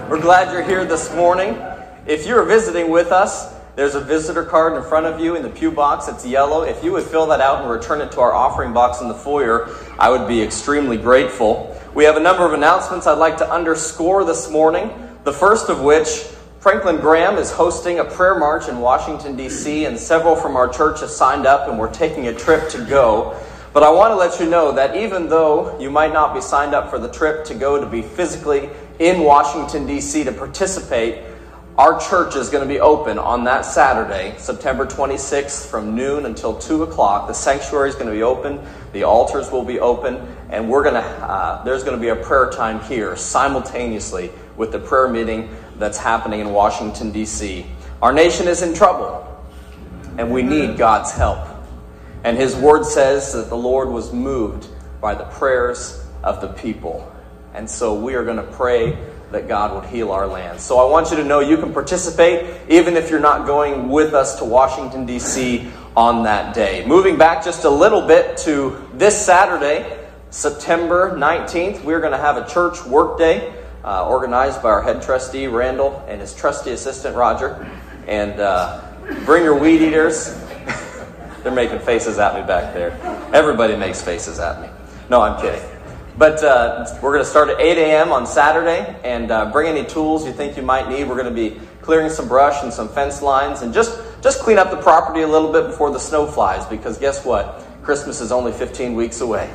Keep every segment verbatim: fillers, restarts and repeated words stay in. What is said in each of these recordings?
We're glad you're here this morning. If you're visiting with us, there's a visitor card in front of you in the pew box. It's yellow. If you would fill that out and return it to our offering box in the foyer, I would be extremely grateful. We have a number of announcements I'd like to underscore this morning. The first of which, Franklin Graham is hosting a prayer march in Washington, D C, and several from our church have signed up and we're taking a trip to go. But I want to let you know that even though you might not be signed up for the trip to go to be physically in Washington, D C to participate, our church is going to be open on that Saturday, September twenty-sixth, from noon until two o'clock. The sanctuary is going to be open, the altars will be open, and we're going to uh, there's going to be a prayer time here simultaneously with the prayer meeting that's happening in Washington, D C. Our nation is in trouble, and we need God's help. And His Word says that the Lord was moved by the prayers of the people. And so we are going to pray that God would heal our land. So I want you to know you can participate even if you're not going with us to Washington, D C on that day. Moving back just a little bit to this Saturday, September nineteenth, we're going to have a church work day uh, organized by our head trustee, Randall, and his trustee assistant, Roger. And uh, bring your weed eaters. They're making faces at me back there. Everybody makes faces at me. No, I'm kidding. But uh, we're going to start at eight a.m. on Saturday, and uh, bring any tools you think you might need. We're going to be clearing some brush and some fence lines, and just, just clean up the property a little bit before the snow flies, because guess what? Christmas is only fifteen weeks away.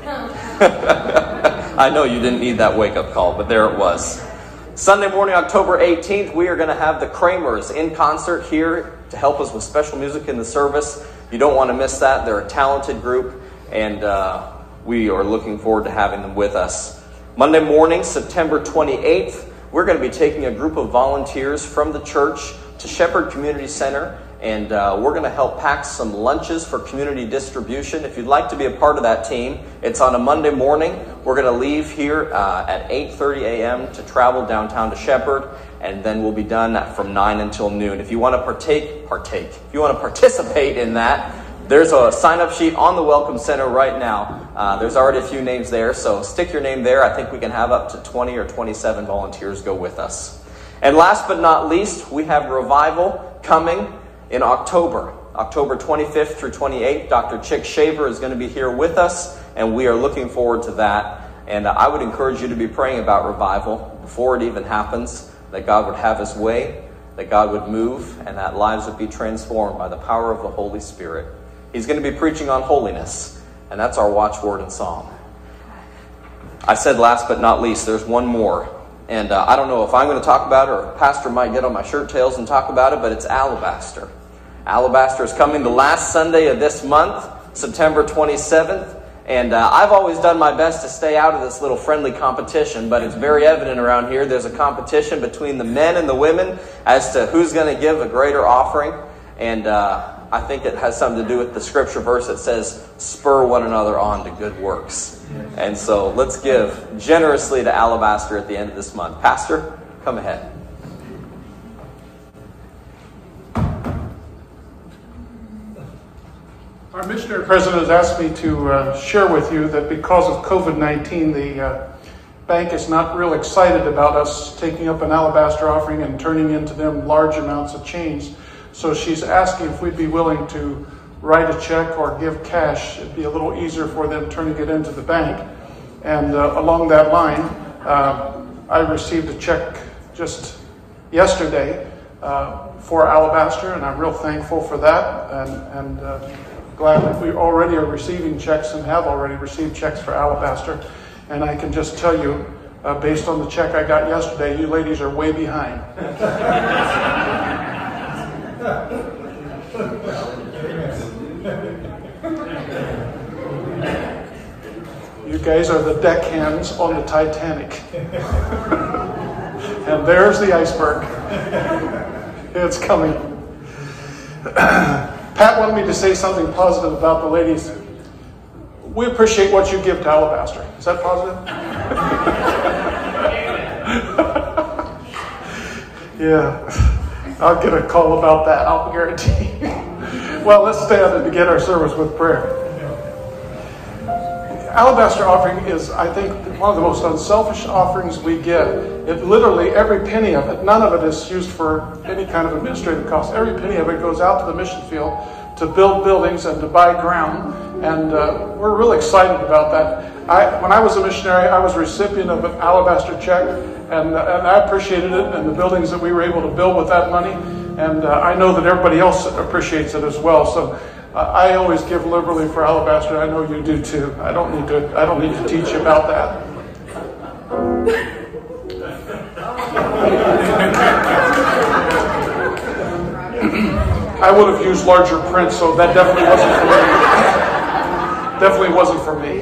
I know you didn't need that wake-up call, but there it was. Sunday morning, October eighteenth, we are going to have the Kramers in concert here to help us with special music in the service. You don't want to miss that. They're a talented group, and uh, we are looking forward to having them with us. Monday morning, September twenty-eighth, we're going to be taking a group of volunteers from the church to Shepherd Community Center, and uh, we're going to help pack some lunches for community distribution. If you'd like to be a part of that team, it's on a Monday morning. We're going to leave here uh, at eight thirty a.m. to travel downtown to Shepherd, and then we'll be done from nine until noon. If you want to partake, partake. If you want to participate in that, there's a sign-up sheet on the Welcome Center right now. Uh, there's already a few names there, so stick your name there. I think we can have up to twenty or twenty-seven volunteers go with us. And last but not least, we have revival coming in October. October twenty-fifth through twenty-eighth, Doctor Chick Shaver is going to be here with us, and we are looking forward to that. And uh, I would encourage you to be praying about revival before it even happens, that God would have His way, that God would move, and that lives would be transformed by the power of the Holy Spirit. He's going to be preaching on holiness, and that's our watchword and song. I said last but not least, there's one more. And uh, I don't know if I'm going to talk about it or Pastor might get on my shirt tails and talk about it, but it's Alabaster. Alabaster is coming the last Sunday of this month, September twenty-seventh. And uh, I've always done my best to stay out of this little friendly competition, but it's very evident around here. There's a competition between the men and the women as to who's going to give a greater offering. And uh, I think it has something to do with the scripture verse that says, spur one another on to good works. And so let's give generously to Alabaster at the end of this month. Pastor, come ahead. Our missionary president has asked me to uh, share with you that because of COVID nineteen, the uh, bank is not real excited about us taking up an Alabaster offering and turning into them large amounts of change. So she's asking if we'd be willing to write a check or give cash. It'd be a little easier for them turning it into the bank. And uh, along that line, uh, I received a check just yesterday uh, for Alabaster, and I'm real thankful for that. And, and uh, glad that we already are receiving checks and have already received checks for Alabaster. And I can just tell you, uh, based on the check I got yesterday, you ladies are way behind. You guys are the deckhands on the Titanic. And there's the iceberg. It's coming. Pat wanted me to say something positive about the ladies. We appreciate what you give to Alabaster. Is that positive? Yeah. I'll get a call about that, I'll guarantee. Well, let's stand and begin our service with prayer. alabaster offering is, I think, one of the most unselfish offerings we get. It literally, every penny of it, none of it is used for any kind of administrative cost. Every penny of it goes out to the mission field to build buildings and to buy ground. And uh, we're really excited about that. I, when I was a missionary, I was a recipient of an alabaster check, and, uh, and I appreciated it and the buildings that we were able to build with that money. And uh, I know that everybody else appreciates it as well. So uh, I always give liberally for alabaster. I know you do too. I don't need to. I don't need to teach you about that. I would have used larger print, so that definitely wasn't for me.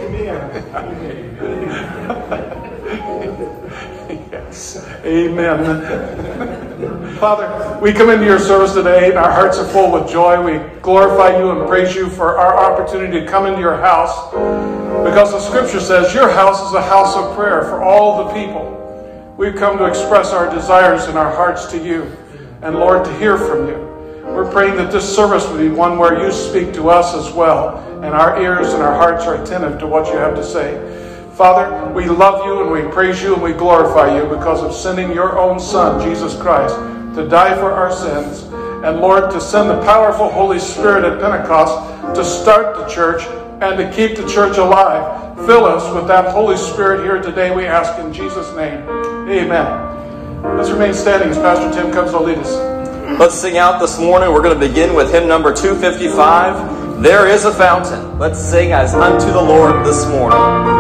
Definitely wasn't for me. Yes. Amen. Father, we come into your service today, and our hearts are full with joy. We glorify you and praise you for our opportunity to come into your house, because the scripture says your house is a house of prayer for all the people. We've come to express our desires and our hearts to you, and Lord, to hear from you. We're praying that this service will be one where you speak to us as well, and our ears and our hearts are attentive to what you have to say. Father, we love you and we praise you and we glorify you because of sending your own Son, Jesus Christ, to die for our sins. And Lord, to send the powerful Holy Spirit at Pentecost to start the church and to keep the church alive. Fill us with that Holy Spirit here today, we ask in Jesus' name. Amen. Let's remain standing as Pastor Tim comes to lead us. Let's sing out this morning. We're going to begin with hymn number two fifty-five, There is a Fountain. Let's sing as unto the Lord this morning.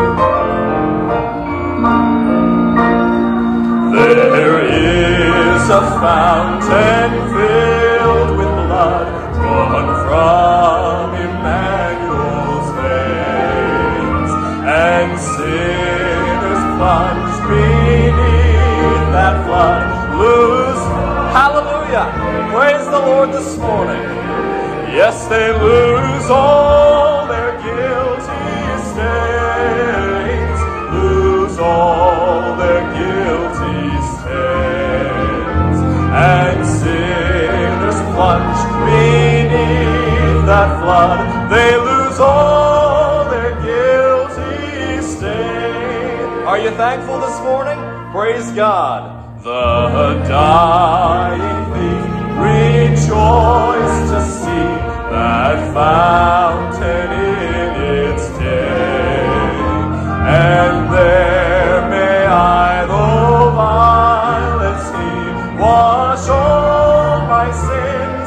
There is a fountain filled with blood, drawn from Emmanuel's veins, and sinners plunged beneath that flood lose. Hallelujah! Praise the Lord this morning. Yes, they lose all their guilty stains, lose all their guilty stains, and sinners plunged beneath that flood, they lose all their guilty stains. Are you thankful this morning? Praise God. The dying thief rejoiced to see that fountain in its day, and there may I, though violently, wash all my sins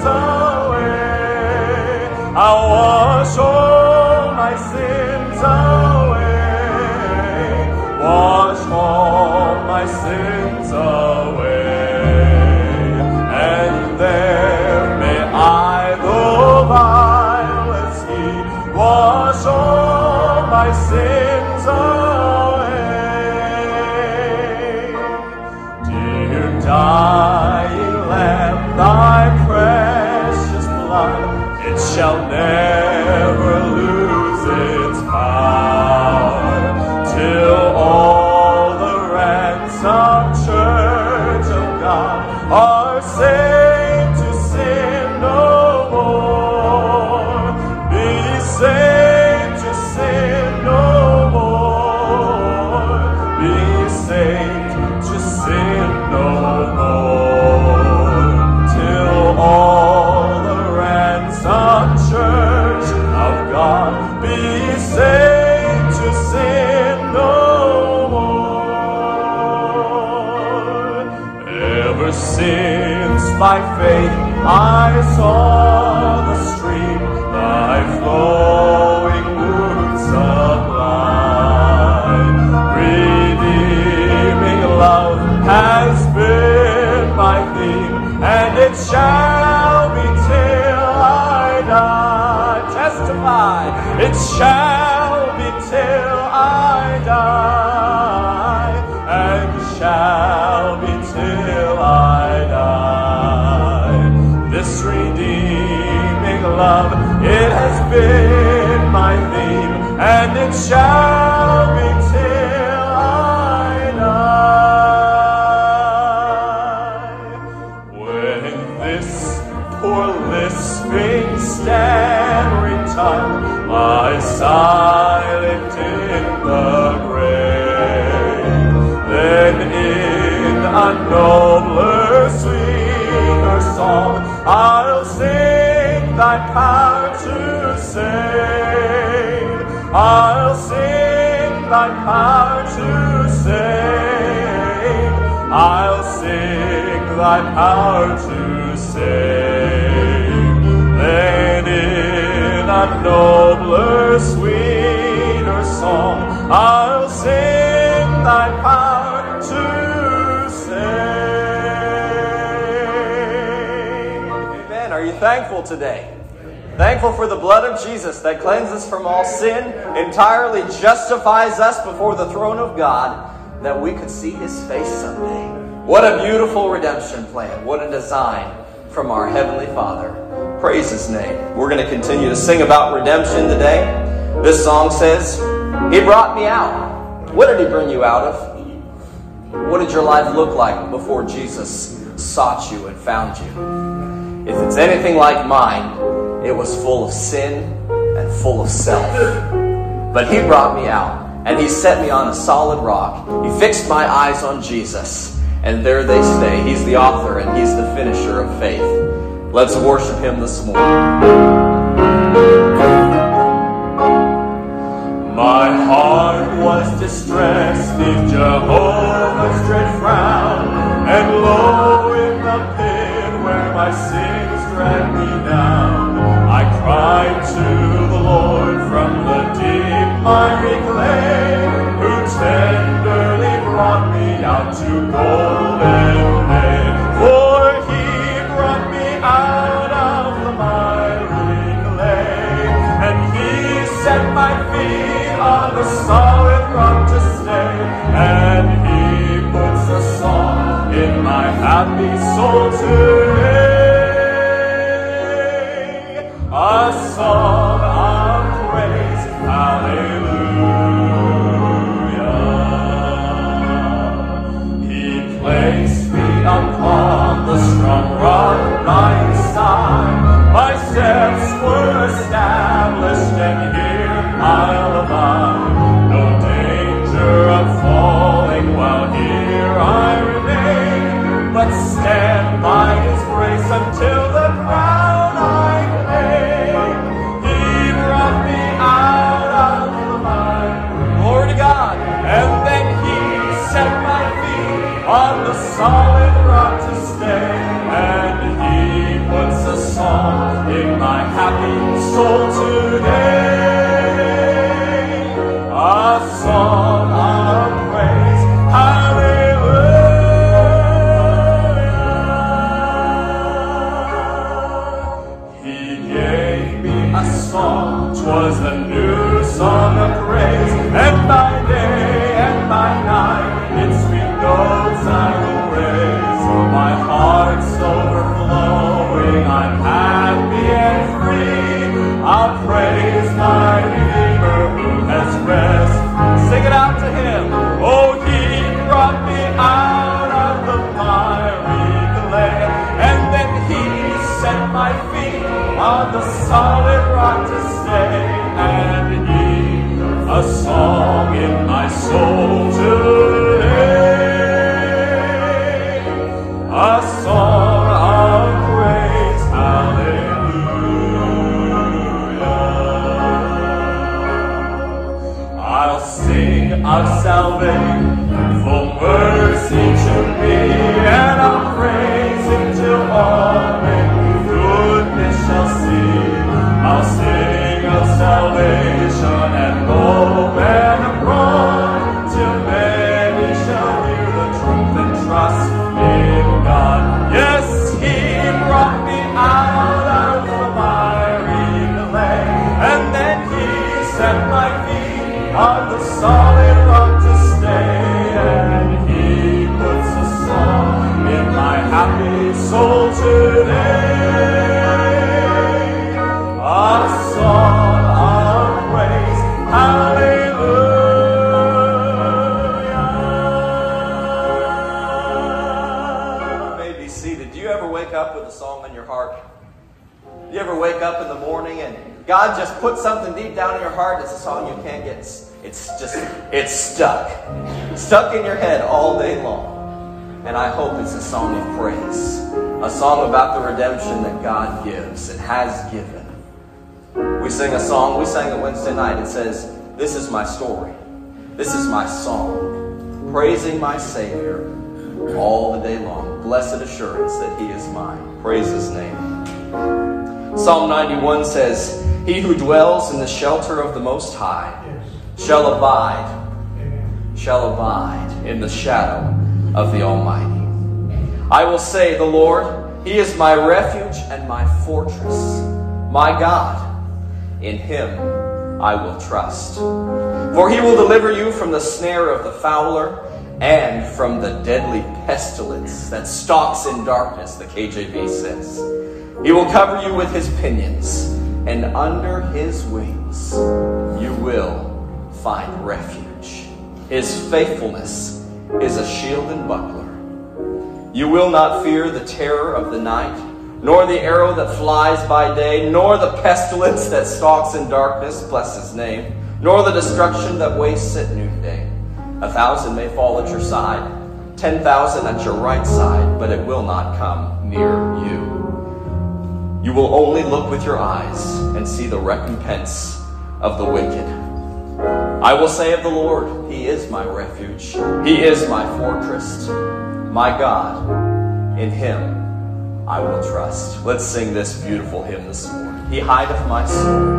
away. I'll wash all my sins away, wash all my sins away. And there may I, though violence heed, wash all my sins away. Dear dying Lamb, thy precious blood, it shall never lose its power, till all the ransomed church of God are saved to sin no more. Be saved to sin no more. Be saved to sin no more. Till all the ransomed church of God be saved to sin no more. Ever since by faith I saw the stream, thy flowing wounds sublime, redeeming love has been my theme, and it shall be till I die. Testify, it shall be till I die, and shall be till I die. This redeeming love, it has been my theme, and it shall be till I die. When this poor lisping stammering tongue my silent a nobler, sweeter song. I'll sing thy power to save. I'll sing thy power to save. I'll sing thy power to save. Then in a nobler, sweeter song, I'll sing thy power to save. Amen. Are you thankful today? Thankful for the blood of Jesus that cleanses from all sin, entirely justifies us before the throne of God, that we could see his face someday. What a beautiful redemption plan. What a design from our Heavenly Father. Praise his name. We're going to continue to sing about redemption today. This song says, he brought me out. What did he bring you out of? What did your life look like before Jesus sought you and found you? If it's anything like mine, it was full of sin and full of self. But he brought me out, and he set me on a solid rock. He fixed my eyes on Jesus, and there they stay. He's the author and he's the finisher of faith. Let's worship him this morning. My heart was distressed in Jehovah's dread frown, and lo, in the pit where my sins dragged me down, I cried to the Lord from the deep miry clay, who tenderly brought me out to golden bay. For he brought me out of the miry clay, and he set my feet on the solid rock to stay, and he puts a song in my happy soul today. A song of praise, hallelujah. He placed me upon the strong rock by his side. My steps were established, and here I'll abide. No danger of falling while here I remain, but stand by his grace until the crown I claim. He brought me out of the mire. Glory to God. And then he set my feet on the solid rock to stay, and he puts a song in my happy soul today. A song of praise, hallelujah. He gave me a song, 'twas a new song of praise, and by day and by night its sweet notes I will raise. My heart's overflowing, I'm happy and free. I'll praise my Redeemer who has rest. Sing it out to him. Oh, he brought me out of the miry clay, and then he set my feet on the solid rock to stay, and he a song in my soul today. A song of praise, hallelujah. I'll sing of salvation, full mercy to me, and I'll praise him till all men goodness shall see. I'll sing of salvation and hope and abroad, till many shall hear the truth and trust in God. Yes, he brought me out of the miry clay, and then he set my feet on the solid rock to stay, and he puts a song in my happy soul today. A song of praise, hallelujah. You may be seated. Do you ever wake up with a song in your heart? Do you ever wake up in the morning and God just put something deep down in your heart? It's a song you can't get. It's just, it's stuck. Stuck in your head all day long. And I hope it's a song of praise, a song about the redemption that God gives and has given. We sing a song, we sang it Wednesday night. It says, "This is my story. This is my song, praising my Savior all the day long. Blessed assurance that he is mine." Praise his name. Psalm ninety-one says, "He who dwells in the shelter of the Most High shall abide, shall abide in the shadow of the Almighty. I will say, the Lord, he is my refuge and my fortress, my God. In him I will trust. For he will deliver you from the snare of the fowler and from the deadly pestilence that stalks in darkness," the K J V says. "He will cover you with his pinions, and under his wings you will find refuge. His faithfulness is a shield and buckler. You will not fear the terror of the night, nor the arrow that flies by day, nor the pestilence that stalks in darkness," bless his name, "nor the destruction that wastes at noonday. A thousand may fall at your side, ten thousand at your right side, but it will not come near you. You will only look with your eyes and see the recompense of the wicked. I will say of the Lord, he is my refuge. He is my fortress, my God. In him I will trust." Let's sing this beautiful hymn this morning. "He hideth my soul."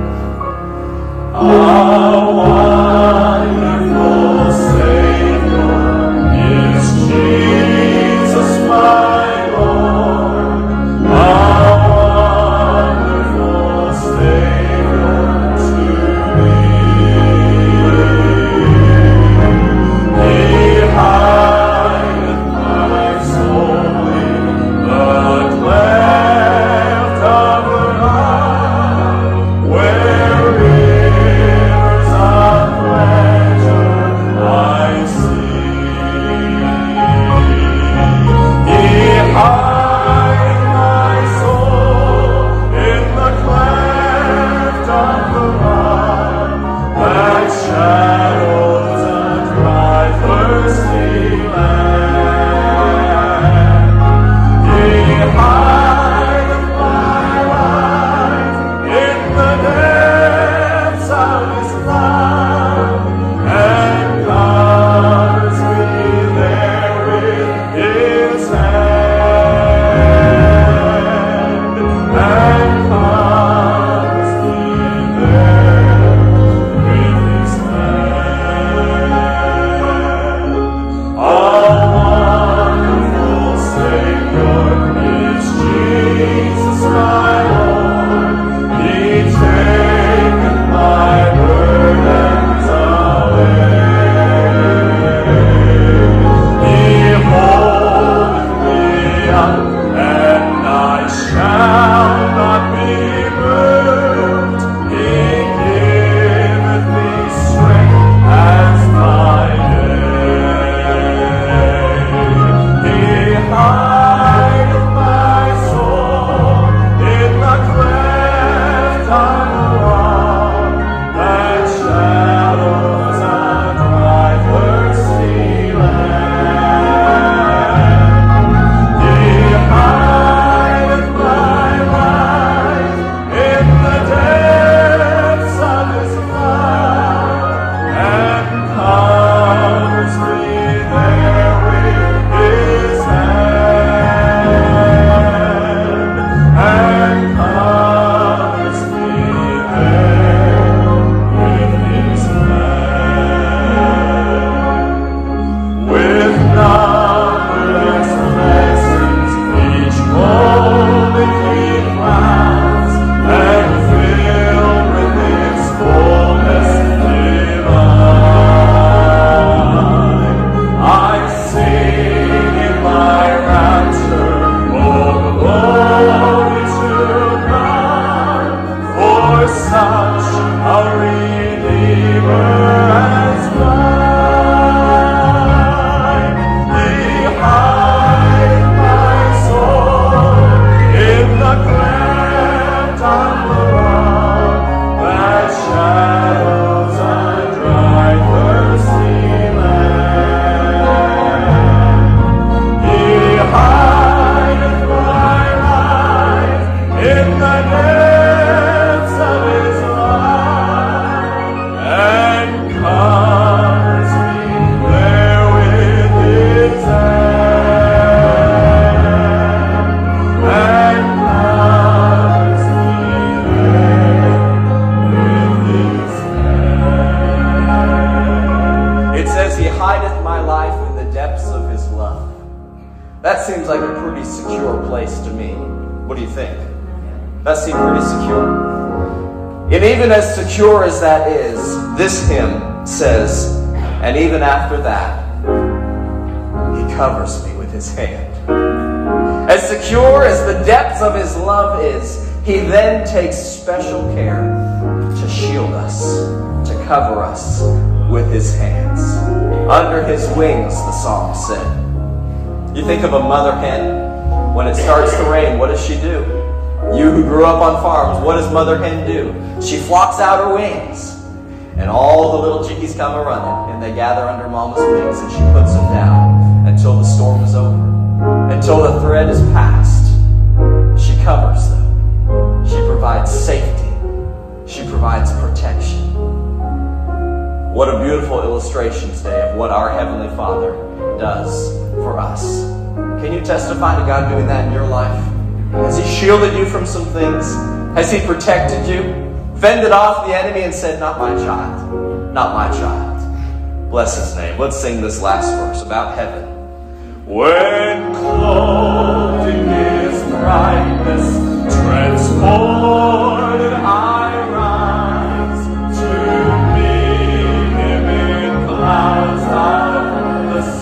How wonderful Savior is Jesus my Lord. How wonderful Savior to me. He hideth my soul in the cleft of the night, where rivers of pleasure I see. That seems like a pretty secure place to me. What do you think? That seems pretty secure. And even as secure as that is, this hymn says, and even after that, he covers me with his hand. As secure as the depths of his love is, he then takes special care to shield us, to cover us with his hands. Under his wings, the psalm said. You think of a mother hen. When it starts to rain, what does she do? You who grew up on farms, what does mother hen do? She flocks out her wings. And all the little chickies come a-running, and they gather under mama's wings, and she puts them down until the storm is over, until the thread is passed. She covers them. She provides safety. She provides protection. What a beautiful illustration today of what our Heavenly Father does for us. Can you testify to God doing that in your life? Has he shielded you from some things? Has he protected you? Fended off the enemy and said, not my child, not my child. Bless his name. Let's sing this last verse about heaven. When clothed in his brightness, transported I rise to meet him in clouds of the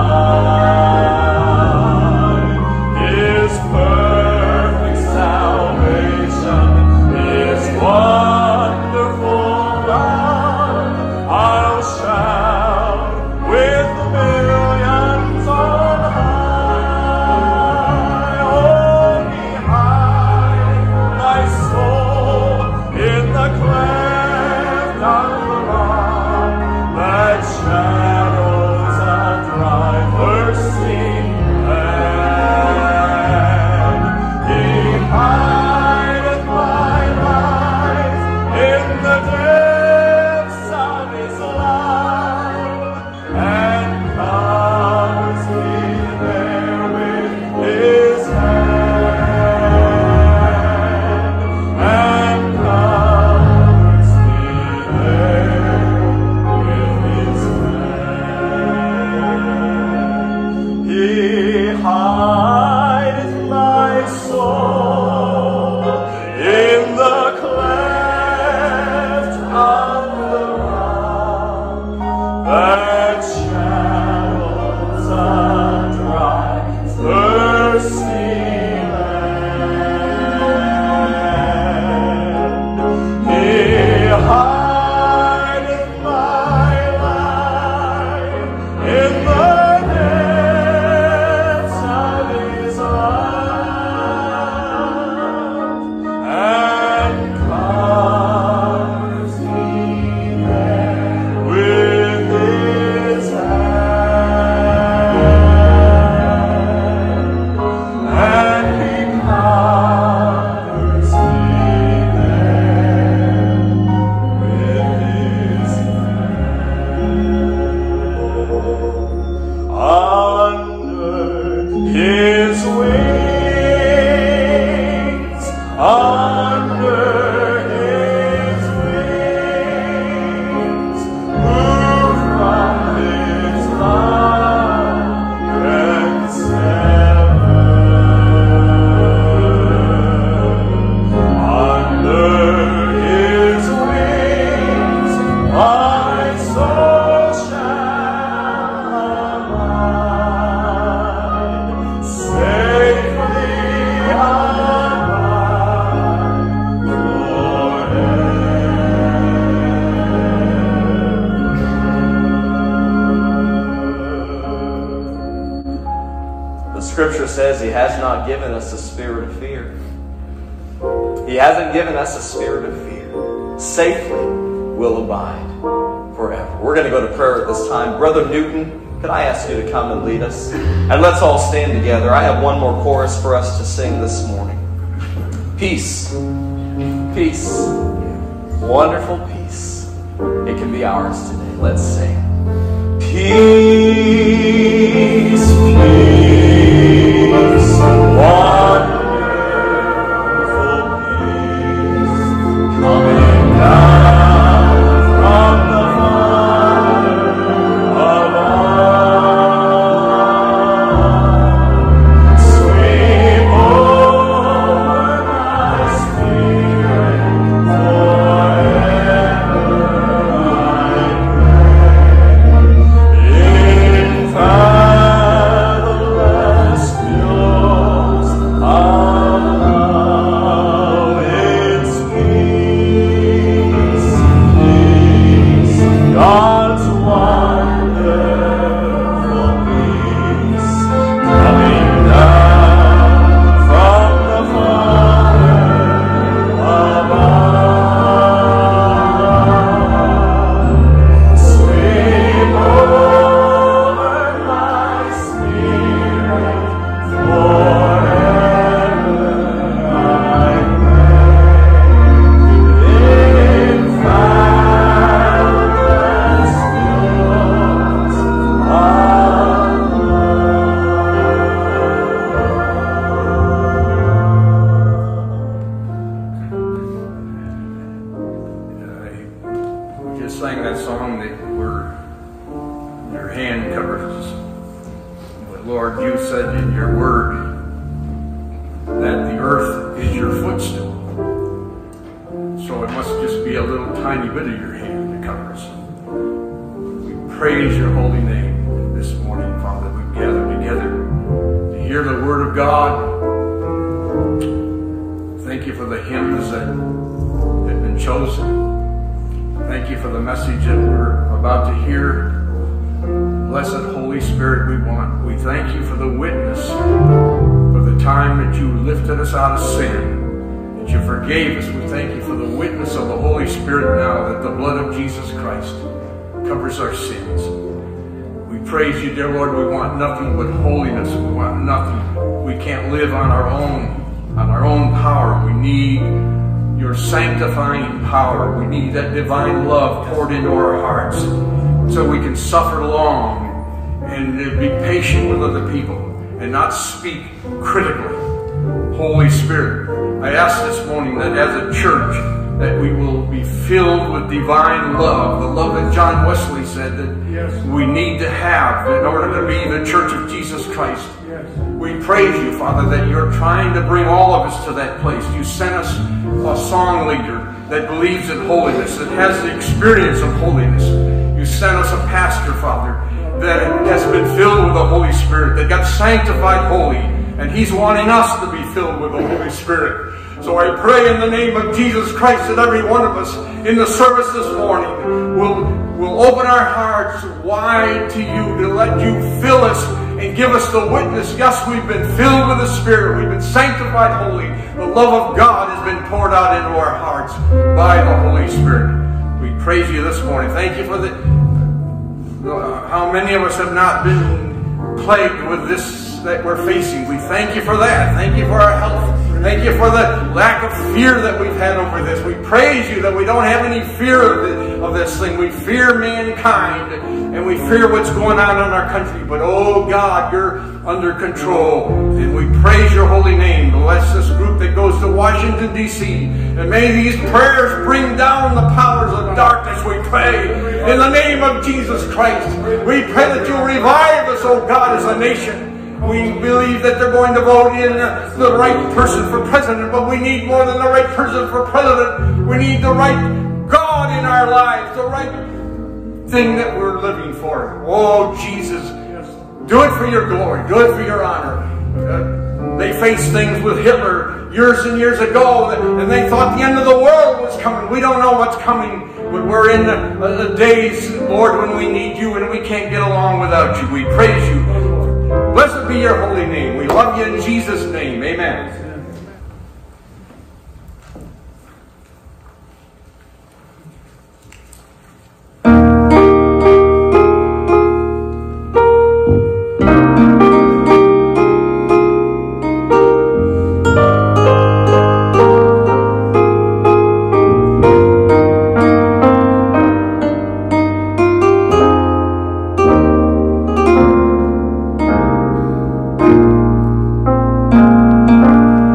sky. His perfect salvation is wonderful love. I'll shout with the millions on high. Oh, behind my soul in the cleft of the rock, that shadows of dry thirsty land. He hideth my life in the depths of his love, and covers me there with his hand, and covers me there with his hand. He hideth my soul in the cleft of the rock, that shadows a dry, thirsty land. He hideth my life in the depths of his love, and covers me there with his hand, and he covers me there with his hand. Under his wings, under his wings, move from his love and sever. Under his wings, my soul shall abide, safely abide forever. The scripture says he has not given us a spirit of fear. He hasn't given us a spirit of fear. Safely will abide forever. We're going to go to prayer at this time. Brother Newton, could I ask you to come and lead us? And let's all stand together. I have one more chorus for us to sing this morning. Peace. Peace. Wonderful peace. It can be ours today. Let's sing. Peace, peace, wonderful peace, coming down from the Father of all. a little tiny bit of your hand to cover us. We praise your holy name this morning, Father. We've gathered together to hear the word of God. Thank you for the hymns that have been chosen. Thank you for the message that we're about to hear. Blessed Holy Spirit, we want. We thank you for the witness, for the time that you lifted us out of sin, that you forgave us. We thank you for the witness of the Holy Spirit now, that the blood of Jesus Christ covers our sins. We praise you, dear Lord. We want nothing but holiness. We want nothing. We can't live on our own, on our own power. We need your sanctifying power. We need that divine love poured into our hearts so we can suffer long and be patient with other people and not speak critically. Holy Spirit, I ask this morning that as a church that we will be filled with divine love, the love that John Wesley said that yes. we need to have in order to be the church of Jesus Christ. Yes. We praise you, Father, that you're trying to bring all of us to that place. You sent us a song leader that believes in holiness, that has the experience of holiness. You sent us a pastor, Father, that has been filled with the Holy Spirit, that got sanctified holy, and he's wanting us to be filled with the Holy Spirit. So I pray in the name of Jesus Christ that every one of us in the service this morning will, will open our hearts wide to you, to let you fill us and give us the witness. Yes, we've been filled with the Spirit. We've been sanctified holy. The love of God has been poured out into our hearts by the Holy Spirit. We praise you this morning. Thank you for the, uh, how many of us have not been plagued with this that we're facing. We thank you for that. Thank you for our health. Thank you for the lack of fear that we've had over this. We praise you that we don't have any fear of, the, of this thing. We fear mankind and we fear what's going on in our country. But oh God, you're under control. And we praise your holy name. Bless this group that goes to Washington, D C And may these prayers bring down the powers of darkness, we pray. In the name of Jesus Christ, we pray that you'll revive us, oh God, as a nation. We believe that they're going to vote in the right person for president, but we need more than the right person for president. We need the right God in our lives, the right thing that we're living for. Oh, Jesus, do it for your glory. Do it for your honor. Uh, they faced things with Hitler years and years ago, and they thought the end of the world was coming. We don't know what's coming, but we're in the, uh, the days, Lord, when we need you and we can't get along without you. We praise you. Blessed be your holy name. We love you in Jesus' name. Amen. Thank you.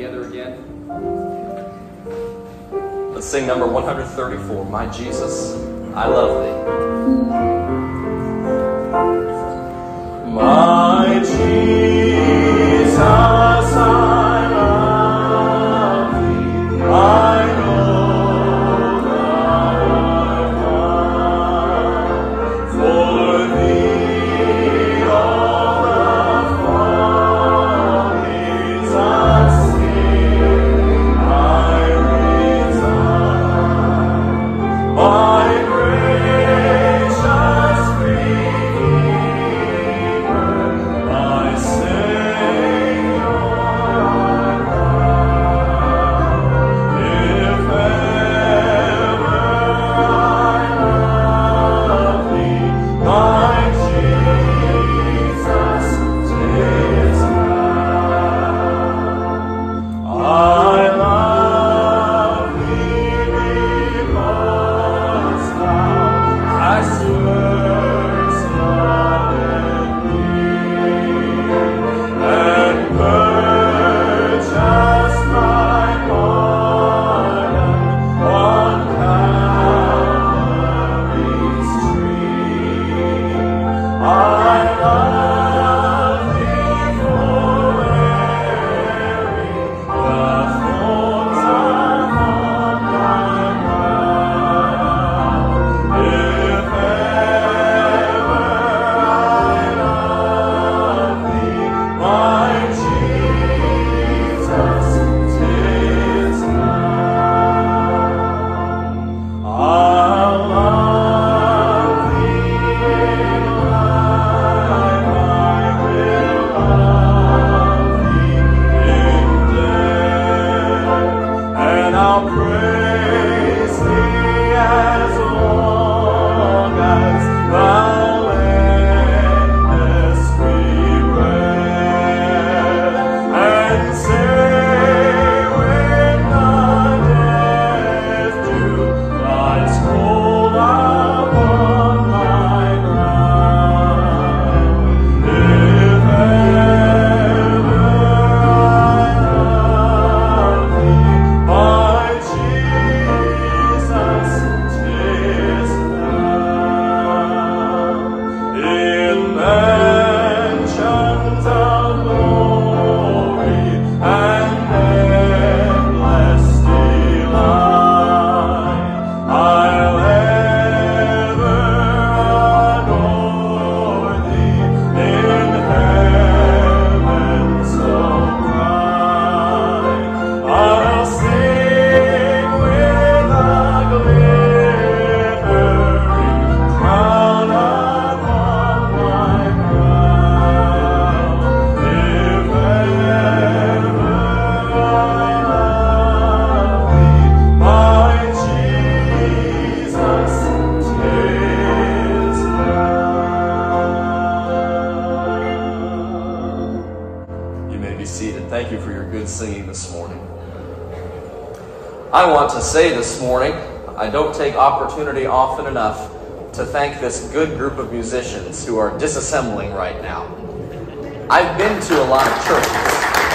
together again? Let's sing number one thirty-four, My Jesus, I Love Thee. My Jesus, I love Thee. I know Thy love for Thee. All the follies of sin I resign. My gracious Redeemer, my Savior, if ever I love Thee, my Jesus, 'tis now. I love Thee because Thou hast first loved me and purchased my pardon on Calvary's tree. I love Thee for wearing the thorns upon my brow. If ever I love Thee, my Jesus, 'tis now. I'll love Thee in life, I will love Thee in death, and I'll praise Thee as long as Thou lendest me breath, and say when the death dew lies cold upon my ground, if ever I love Thee, my Jesus, 'tis now. In mansions of glory and endless delight, I'll ever adore Thee in heaven so bright. I'll sing with a glittering crown upon my crown. If ever I love Thee, my Jesus, 'tis now. You may be seated. Thank you for your good singing this morning. I want to say this morning, I don't take opportunity often enough to thank this good group of musicians who are disassembling right now. I've been to a lot of churches.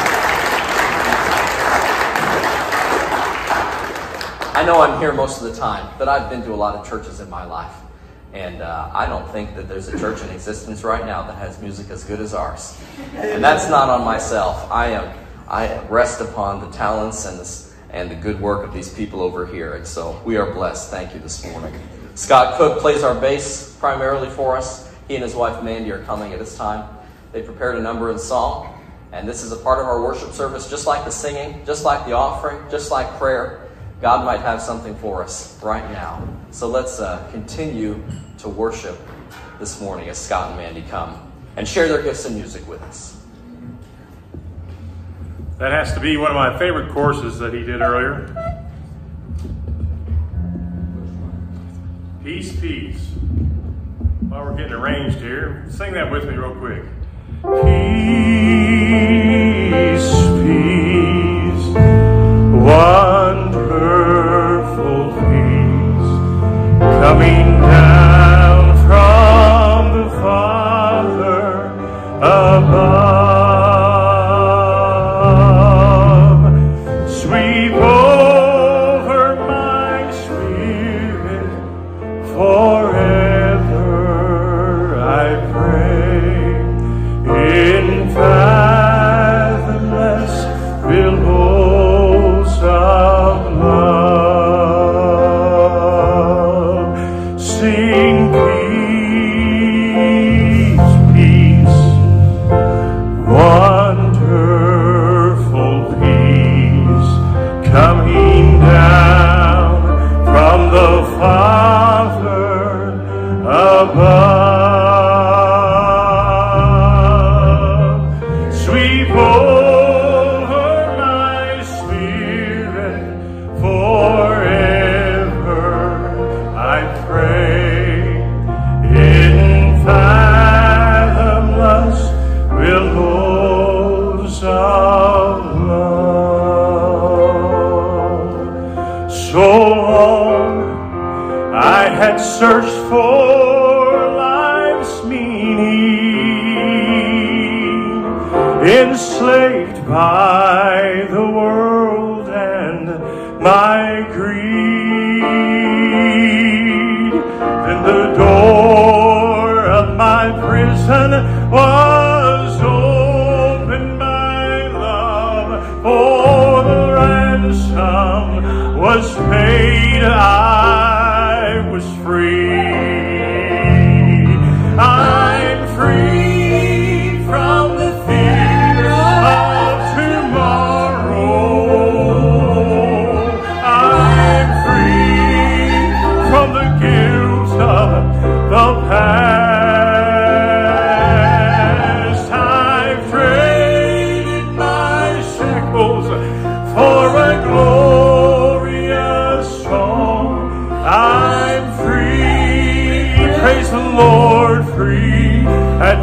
I know I'm here most of the time, but I've been to a lot of churches in my life. And uh, I don't think that there's a church in existence right now that has music as good as ours. And that's not on myself. I am I rest upon the talents and the, and the good work of these people over here. And so we are blessed. Thank you this morning. Scott Cook plays our bass primarily for us. He and his wife Mandy are coming at this time. They prepared a number in song. And this is a part of our worship service, just like the singing, just like the offering, just like prayer. God might have something for us right now. So let's uh, continue to worship this morning as Scott and Mandy come and share their gifts and music with us. That has to be one of my favorite courses that he did earlier. Peace, peace. While we're getting arranged here, sing that with me real quick. Peace, peace, wonderful peace, coming down from the Father above. billows of love. Sing peace, peace, wonderful peace, coming down from the Father above. Sweep over my spirit forever, I pray, in fathomless billows of love. So long I had searched for life's meaning, enslaved by the world and my greed. Then the door of my prison was opened by love, for the ransom was paid, I was free. I'm free from the fear of tomorrow. I'm free from the guilt of the past. I've traded my shackles for a glorious song. I'm free, praise the Lord, free at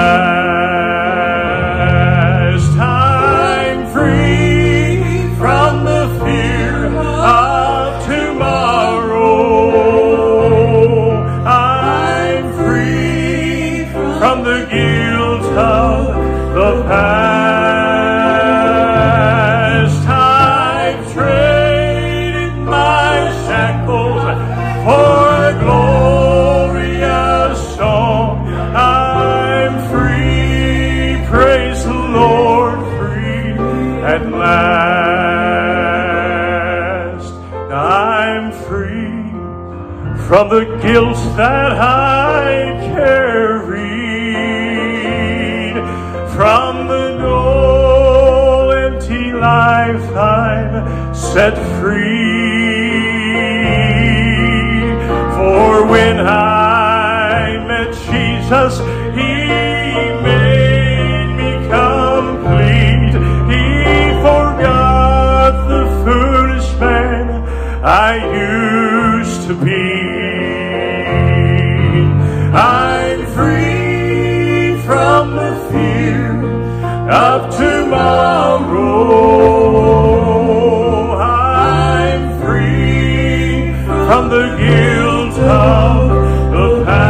last. I'm free from the fear of tomorrow. I'm free from the guilt of the past. I've traded my shackles for a glorious song. I'm free, praise the Lord, free at last. I'm free from the guilt that I carried, from the dull, empty life I'm set free. For when I met Jesus, He made me complete. He forgot the foolish man I used to be. I'm free from the fear of tomorrow. I'm free from the guilt of the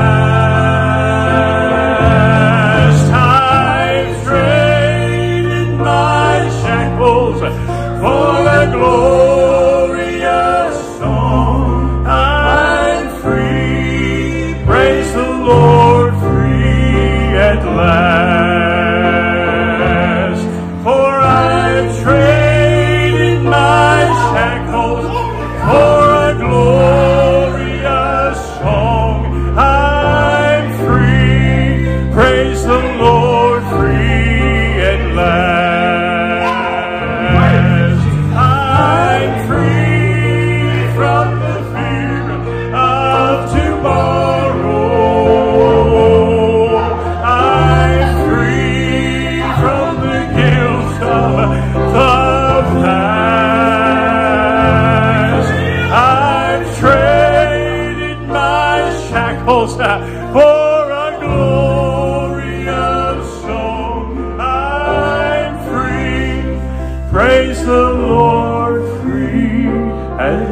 past. I've traded my shackles for a glorious song. I'm free, praise the Lord, free at last. For I've traded my shackles for a glorious song. I'm free, praise the Lord, free at last. I'm free from the fear of tomorrow. I'm free from the guilt of the past. I've traded my shackles for a glorious song. I'm free, praise the Lord, free at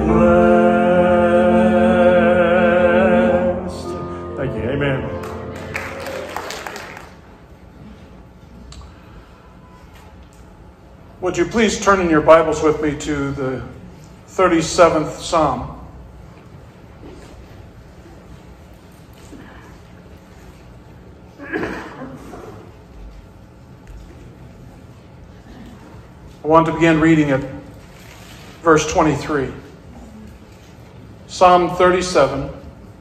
last. Thank you, amen. Would you please turn in your Bibles with me to the thirty-seventh Psalm? I want to begin reading at verse twenty-three. Psalm thirty-seven,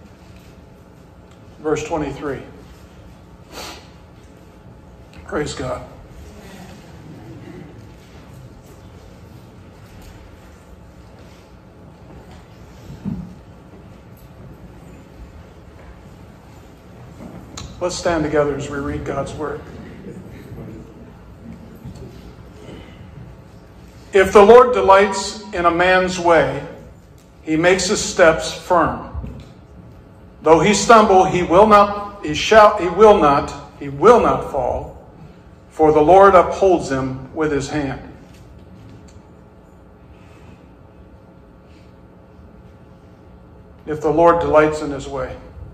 verse twenty-three. Praise God. Let's stand together as we read God's word. If the Lord delights in a man's way, he makes his steps firm. Though he stumble, he will not, he shall, he will not, he will not fall, for the Lord upholds him with his hand. If the Lord delights in his way.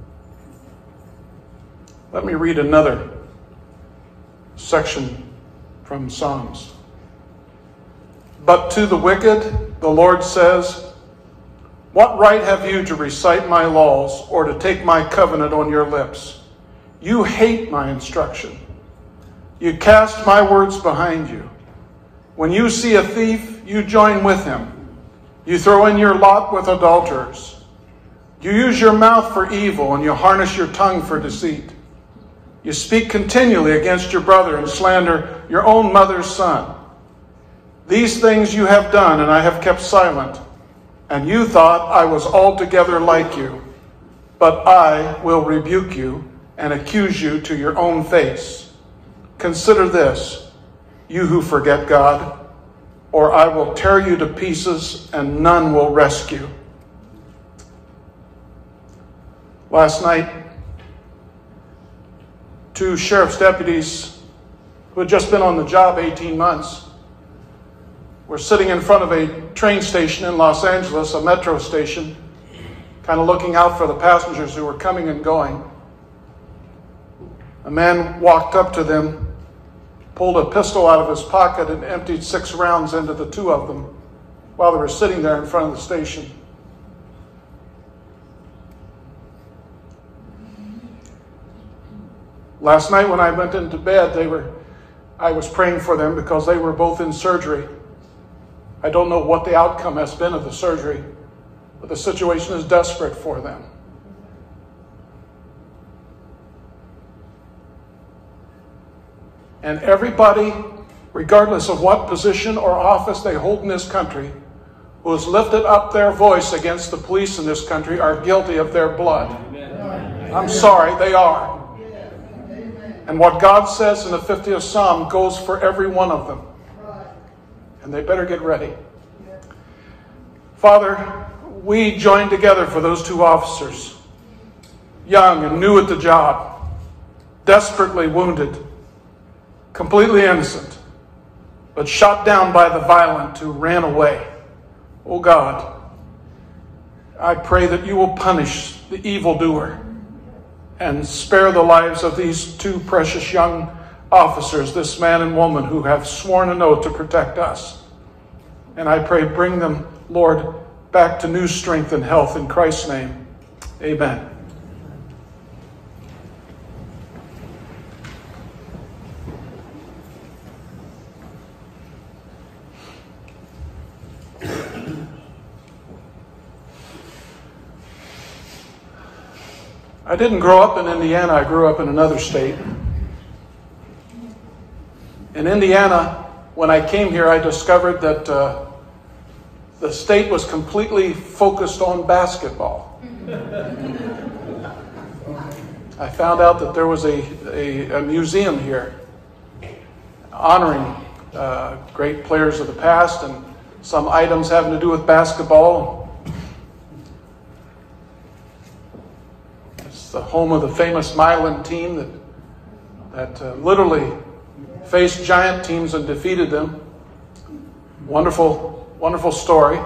Let me read another section from Psalms. But to the wicked, the Lord says, what right have you to recite my laws or to take my covenant on your lips? You hate my instruction. You cast my words behind you. When you see a thief, you join with him. You throw in your lot with adulterers. You use your mouth for evil and you harness your tongue for deceit. You speak continually against your brother and slander your own mother's son. These things you have done, and I have kept silent. And you thought I was altogether like you. But I will rebuke you and accuse you to your own face. Consider this, you who forget God, or I will tear you to pieces and none will rescue. Last night, two sheriff's deputies who had just been on the job eighteen months were sitting in front of a train station in Los Angeles, a metro station, kind of looking out for the passengers who were coming and going. A man walked up to them, pulled a pistol out of his pocket, and emptied six rounds into the two of them while they were sitting there in front of the station. Last night when I went into bed, they were, I was praying for them because they were both in surgery. I don't know what the outcome has been of the surgery, but the situation is desperate for them. And everybody, regardless of what position or office they hold in this country, who has lifted up their voice against the police in this country are guilty of their blood. I'm sorry, they are. And what God says in the fiftieth Psalm goes for every one of them. And they better get ready. Father, we join together for those two officers, young and new at the job, desperately wounded, completely innocent, but shot down by the violent who ran away. Oh God, I pray that you will punish the evildoer and spare the lives of these two precious young officers, this man and woman who have sworn an oath to protect us. And I pray, bring them, Lord, back to new strength and health in Christ's name. Amen. I didn't grow up in Indiana. I grew up in another state. In Indiana, when I came here, I discovered that uh, the state was completely focused on basketball. I found out that there was a, a, a museum here honoring uh, great players of the past and some items having to do with basketball. It's the home of the famous Milan team that, that uh, literally faced giant teams and defeated them. Wonderful, wonderful story.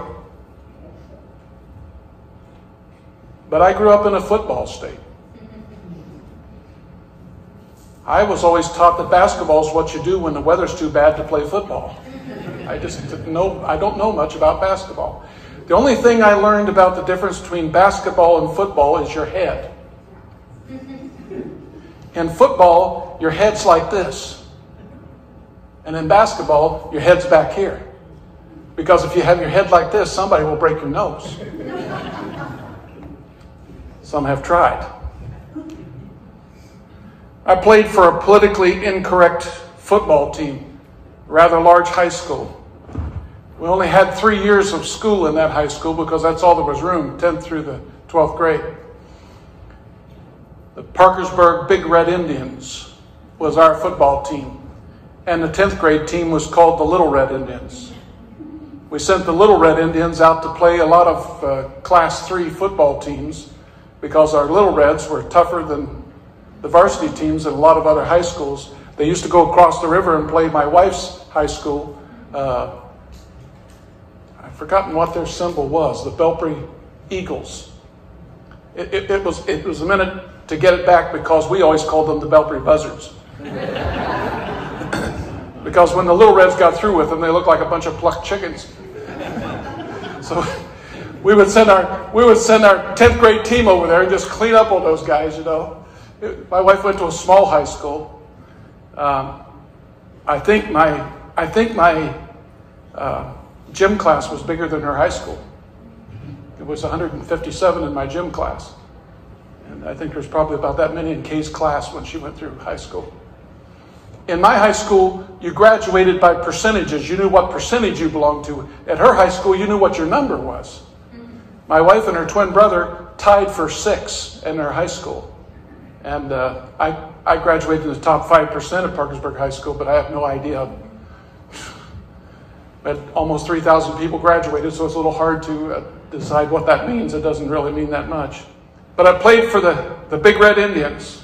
But I grew up in a football state. I was always taught that basketball is what you do when the weather's too bad to play football. I just didn't know, I don't know much about basketball. The only thing I learned about the difference between basketball and football is your head. In football, your head's like this. And in basketball, your head's back here. Because if you have your head like this, somebody will break your nose. Some have tried. I played for a politically incorrect football team, a rather large high school. We only had three years of school in that high school because that's all there was room, tenth through the twelfth grade. The Parkersburg Big Red Indians was our football team, and the tenth grade team was called the Little Red Indians. We sent the Little Red Indians out to play a lot of uh, Class three football teams because our Little Reds were tougher than the varsity teams in a lot of other high schools. They used to go across the river and play my wife's high school. Uh, I've forgotten what their symbol was, the Belpre Eagles. It, it, it, was, it was a minute to get it back because we always called them the Belpre Buzzards. Because when the Little Reds got through with them, they looked like a bunch of plucked chickens. So we would send our we would send our tenth grade team over there and just clean up all those guys, you know. It, my wife went to a small high school. Um, I think my I think my uh, gym class was bigger than her high school. It was one hundred fifty-seven in my gym class. And I think there's probably about that many in Kay's class when she went through high school. In my high school, you graduated by percentages. You knew what percentage you belonged to. At her high school, you knew what your number was. My wife and her twin brother tied for sixth in their high school. And uh, I, I graduated in the top five percent of Parkersburg High School, but I have no idea. But almost three thousand people graduated, so it's a little hard to uh, decide what that means. It doesn't really mean that much. But I played for the, the Big Red Indians.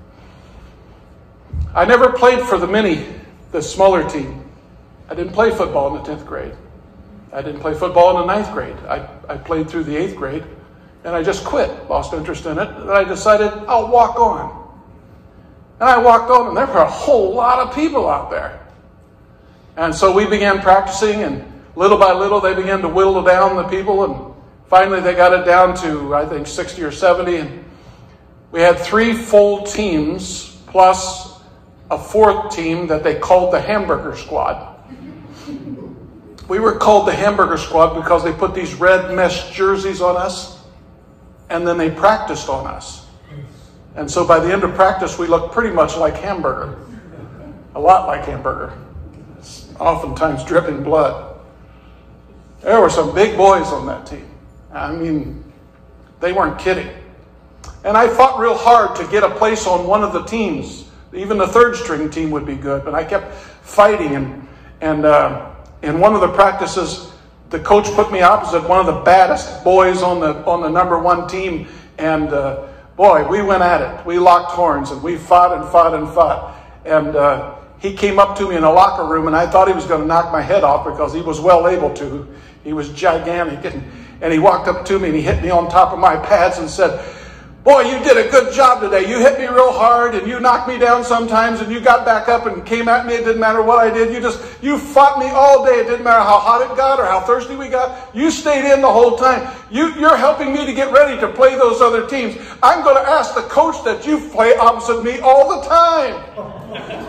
I never played for the mini, the smaller team. I didn't play football in the tenth grade. I didn't play football in the ninth grade. I, I played through the eighth grade, and I just quit, lost interest in it, and I decided I'll walk on. And I walked on, and there were a whole lot of people out there. And so we began practicing, and little by little they began to whittle down the people, and finally they got it down to, I think, sixty or seventy, and we had three full teams, plus a fourth team that they called the Hamburger Squad. We were called the Hamburger Squad because they put these red mesh jerseys on us, and then they practiced on us. And so by the end of practice, we looked pretty much like Hamburger. A lot like Hamburger. Oftentimes dripping blood. There were some big boys on that team. I mean, they weren't kidding. And I fought real hard to get a place on one of the teams. Even the third string team would be good, but I kept fighting. And, and uh, in one of the practices, the coach put me opposite one of the baddest boys on the, on the number one team. And uh, boy, we went at it. We locked horns, and we fought and fought and fought. And uh, he came up to me in a locker room, and I thought he was going to knock my head off because he was well able to. He was gigantic. And, and he walked up to me, and he hit me on top of my pads and said, "Boy, you did a good job today. You hit me real hard, and you knocked me down sometimes, and you got back up and came at me. It didn't matter what I did. You just, you fought me all day. It didn't matter how hot it got or how thirsty we got. You stayed in the whole time. You, you're helping me to get ready to play those other teams. I'm going to ask the coach that you play opposite me all the time."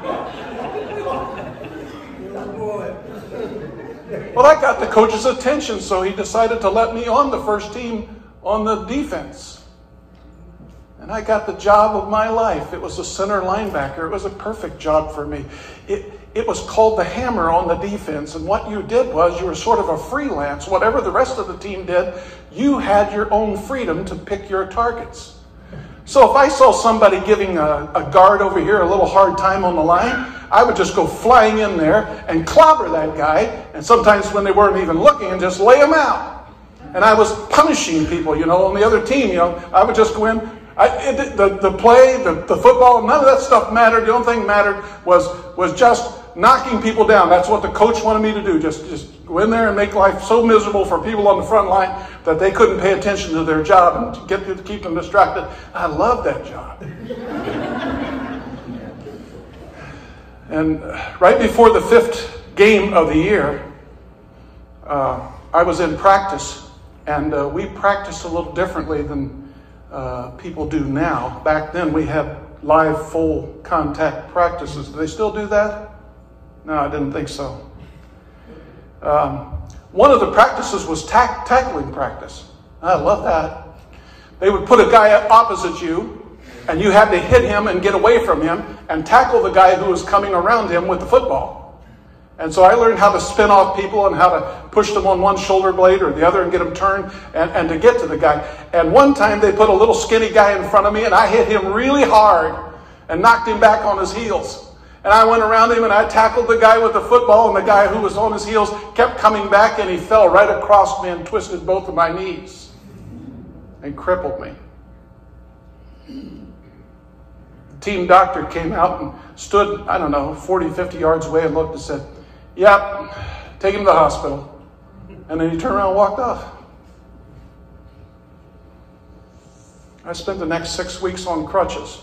Well, I got the coach's attention, so he decided to let me on the first team on the defense. And I got the job of my life. It was a center linebacker. It was a perfect job for me. It, it was called the hammer on the defense. And what you did was you were sort of a freelance. Whatever the rest of the team did, you had your own freedom to pick your targets. So if I saw somebody giving a, a guard over here a little hard time on the line, I would just go flying in there and clobber that guy. And sometimes when they weren't even looking, and just lay him out. And I was punishing people, you know, on the other team. You know, I would just go in. I, it, the, the play, the, the football, none of that stuff mattered. The only thing that mattered was, was just knocking people down. That's what the coach wanted me to do. Just, just go in there and make life so miserable for people on the front line that they couldn't pay attention to their job and get to keep them distracted. I loved that job. And right before the fifth game of the year, uh, I was in practice, and uh, we practiced a little differently than Uh, people do now. Back then we had live full contact practices. Do they still do that? No, I didn't think so. Um, one of the practices was tack tackling practice. I love that. They would put a guy opposite you, and you had to hit him and get away from him and tackle the guy who was coming around him with the football. And so I learned how to spin off people and how to push them on one shoulder blade or the other and get them turned and, and to get to the guy. And one time they put a little skinny guy in front of me, and I hit him really hard and knocked him back on his heels. And I went around him and I tackled the guy with the football, and the guy who was on his heels kept coming back, and he fell right across me and twisted both of my knees and crippled me. The team doctor came out and stood, I don't know, forty, fifty yards away and looked and said, "Yep, take him to the hospital." And then he turned around and walked off. I spent the next six weeks on crutches.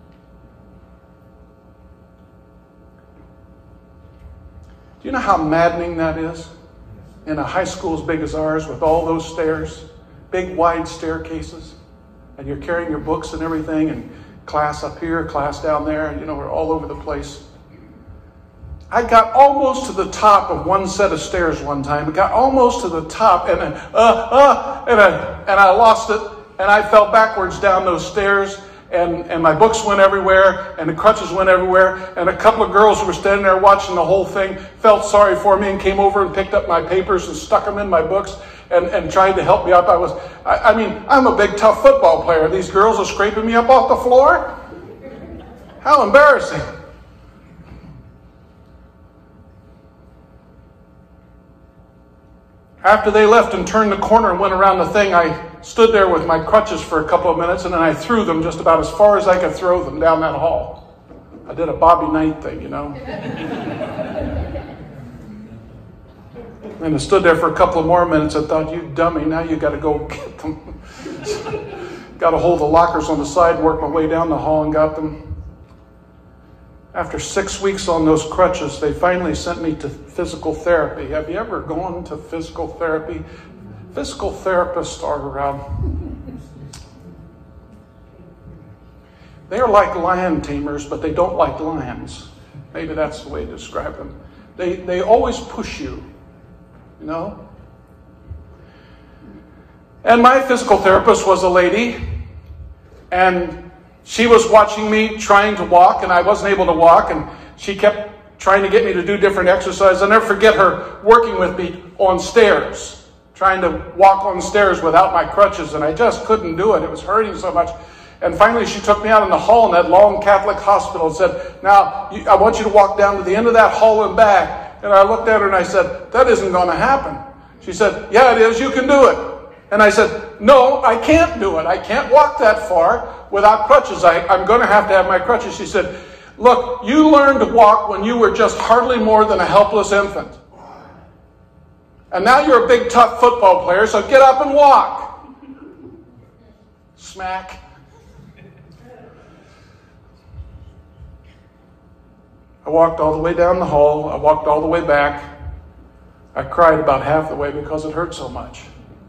Do you know how maddening that is? In a high school as big as ours with all those stairs, big wide staircases, and you're carrying your books and everything, and class up here, class down there, and you know, we're all over the place. I got almost to the top of one set of stairs one time. I got almost to the top, and then, uh, uh, and I, and I lost it, and I fell backwards down those stairs, and, and my books went everywhere, and the crutches went everywhere, and a couple of girls who were standing there watching the whole thing felt sorry for me and came over and picked up my papers and stuck them in my books and, and tried to help me up. I was, I, I mean, I'm a big, tough football player. These girls are scraping me up off the floor? How embarrassing. After they left and turned the corner and went around the thing, I stood there with my crutches for a couple of minutes, and then I threw them just about as far as I could throw them down that hall. I did a Bobby Knight thing, you know. And I stood there for a couple of more minutes. I thought, you dummy, now you got to go get them. Got to hold the lockers on the side, work my way down the hall and got them. After six weeks on those crutches, they finally sent me to physical therapy. Have you ever gone to physical therapy? Physical therapists are, um, they're like lion tamers, but they don't like lions. Maybe that's the way to describe them. They, they always push you, you know? And my physical therapist was a lady, and she was watching me trying to walk, and I wasn't able to walk, and she kept trying to get me to do different exercises. I'll never forget her working with me on stairs, trying to walk on stairs without my crutches, and I just couldn't do it. It was hurting so much. And finally, she took me out in the hall in that long Catholic hospital and said, "Now, I want you to walk down to the end of that hall and back." And I looked at her and I said, "That isn't going to happen." She said, "Yeah, it is. You can do it." And I said, "No, I can't do it. I can't walk that far without crutches. I, I'm going to have to have my crutches." She said, "Look, you learned to walk when you were just hardly more than a helpless infant. And now you're a big, tough football player, so get up and walk." Smack. I walked all the way down the hall. I walked all the way back. I cried about half the way because it hurt so much.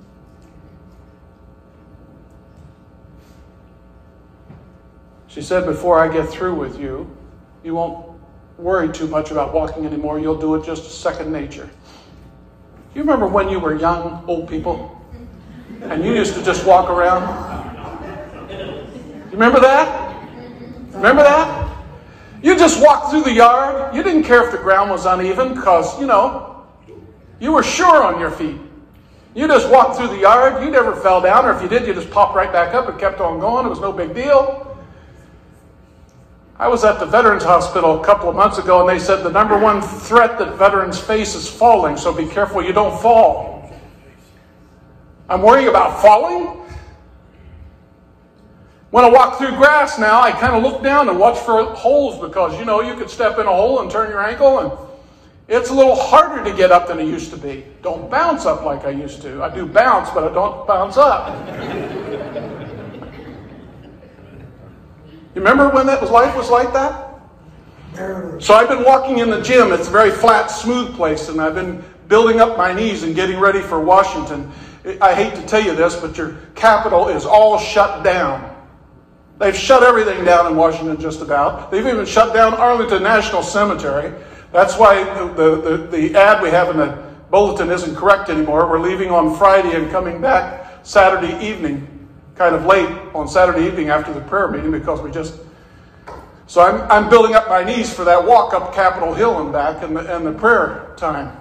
She said, "Before I get through with you, you won't worry too much about walking anymore. You'll do it just second nature." You remember when you were young, old people, and you used to just walk around? You remember that? Remember that? You just walked through the yard. You didn't care if the ground was uneven because, you know, you were sure on your feet. You just walked through the yard. You never fell down, or if you did, you just popped right back up and kept on going. It was no big deal. I was at the Veterans Hospital a couple of months ago, and they said the number one threat that veterans face is falling, so be careful you don't fall. I'm worried about falling. When I walk through grass now, I kind of look down and watch for holes because, you know, you could step in a hole and turn your ankle, and it's a little harder to get up than it used to be. Don't bounce up like I used to. I do bounce, but I don't bounce up. You remember when that was life was like that? So I've been walking in the gym. It's a very flat, smooth place, and I've been building up my knees and getting ready for Washington. I hate to tell you this, but your capital is all shut down. They've shut everything down in Washington just about. They've even shut down Arlington National Cemetery. That's why the, the, the ad we have in the bulletin isn't correct anymore. We're leaving on Friday and coming back Saturday evening, kind of late on Saturday evening after the prayer meeting, because we just... So I'm, I'm building up my knees for that walk up Capitol Hill and back and the, and the prayer time.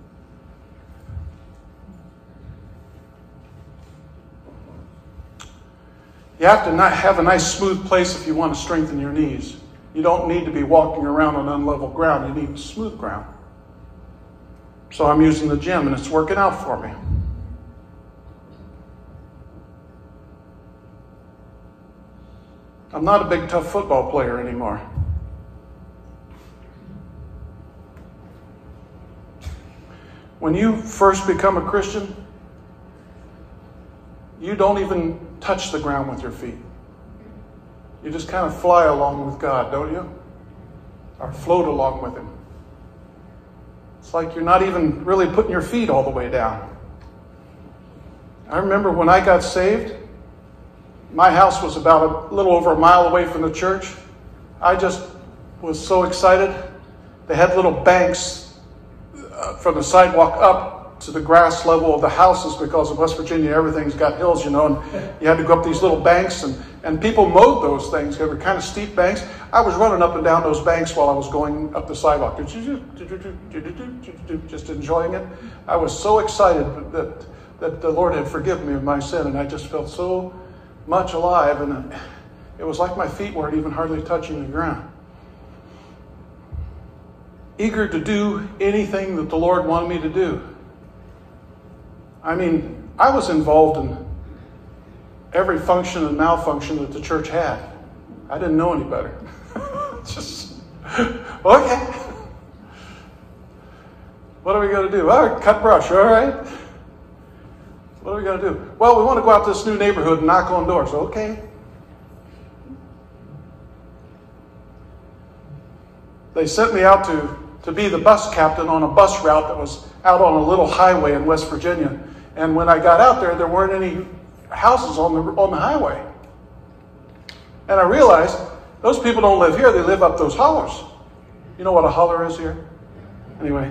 You have to not have a nice smooth place if you want to strengthen your knees. You don't need to be walking around on unlevel ground. You need smooth ground. So I'm using the gym and it's working out for me. I'm not a big tough football player anymore. When you first become a Christian, you don't even touch the ground with your feet. You just kind of fly along with God, don't you? Or float along with Him. It's like you're not even really putting your feet all the way down. I remember when I got saved, my house was about a little over a mile away from the church. I just was so excited. They had little banks uh, from the sidewalk up to the grass level of the houses, because in West Virginia everything's got hills, you know, and you had to go up these little banks, and, and people mowed those things. They were kind of steep banks. I was running up and down those banks while I was going up the sidewalk, just enjoying it. I was so excited that, that the Lord had forgiven me of my sin, and I just felt so much alive, and it was like my feet weren't even hardly touching the ground. Eager to do anything that the Lord wanted me to do. I mean, I was involved in every function and malfunction that the church had. I didn't know any better. Just, okay. What are we going to do? All right, cut brush, all right. What are we going to do? Well, we want to go out to this new neighborhood and knock on doors. Okay. They sent me out to, to be the bus captain on a bus route that was out on a little highway in West Virginia. And when I got out there, there weren't any houses on the, on the highway. And I realized those people don't live here. They live up those hollers. You know what a holler is here? Anyway.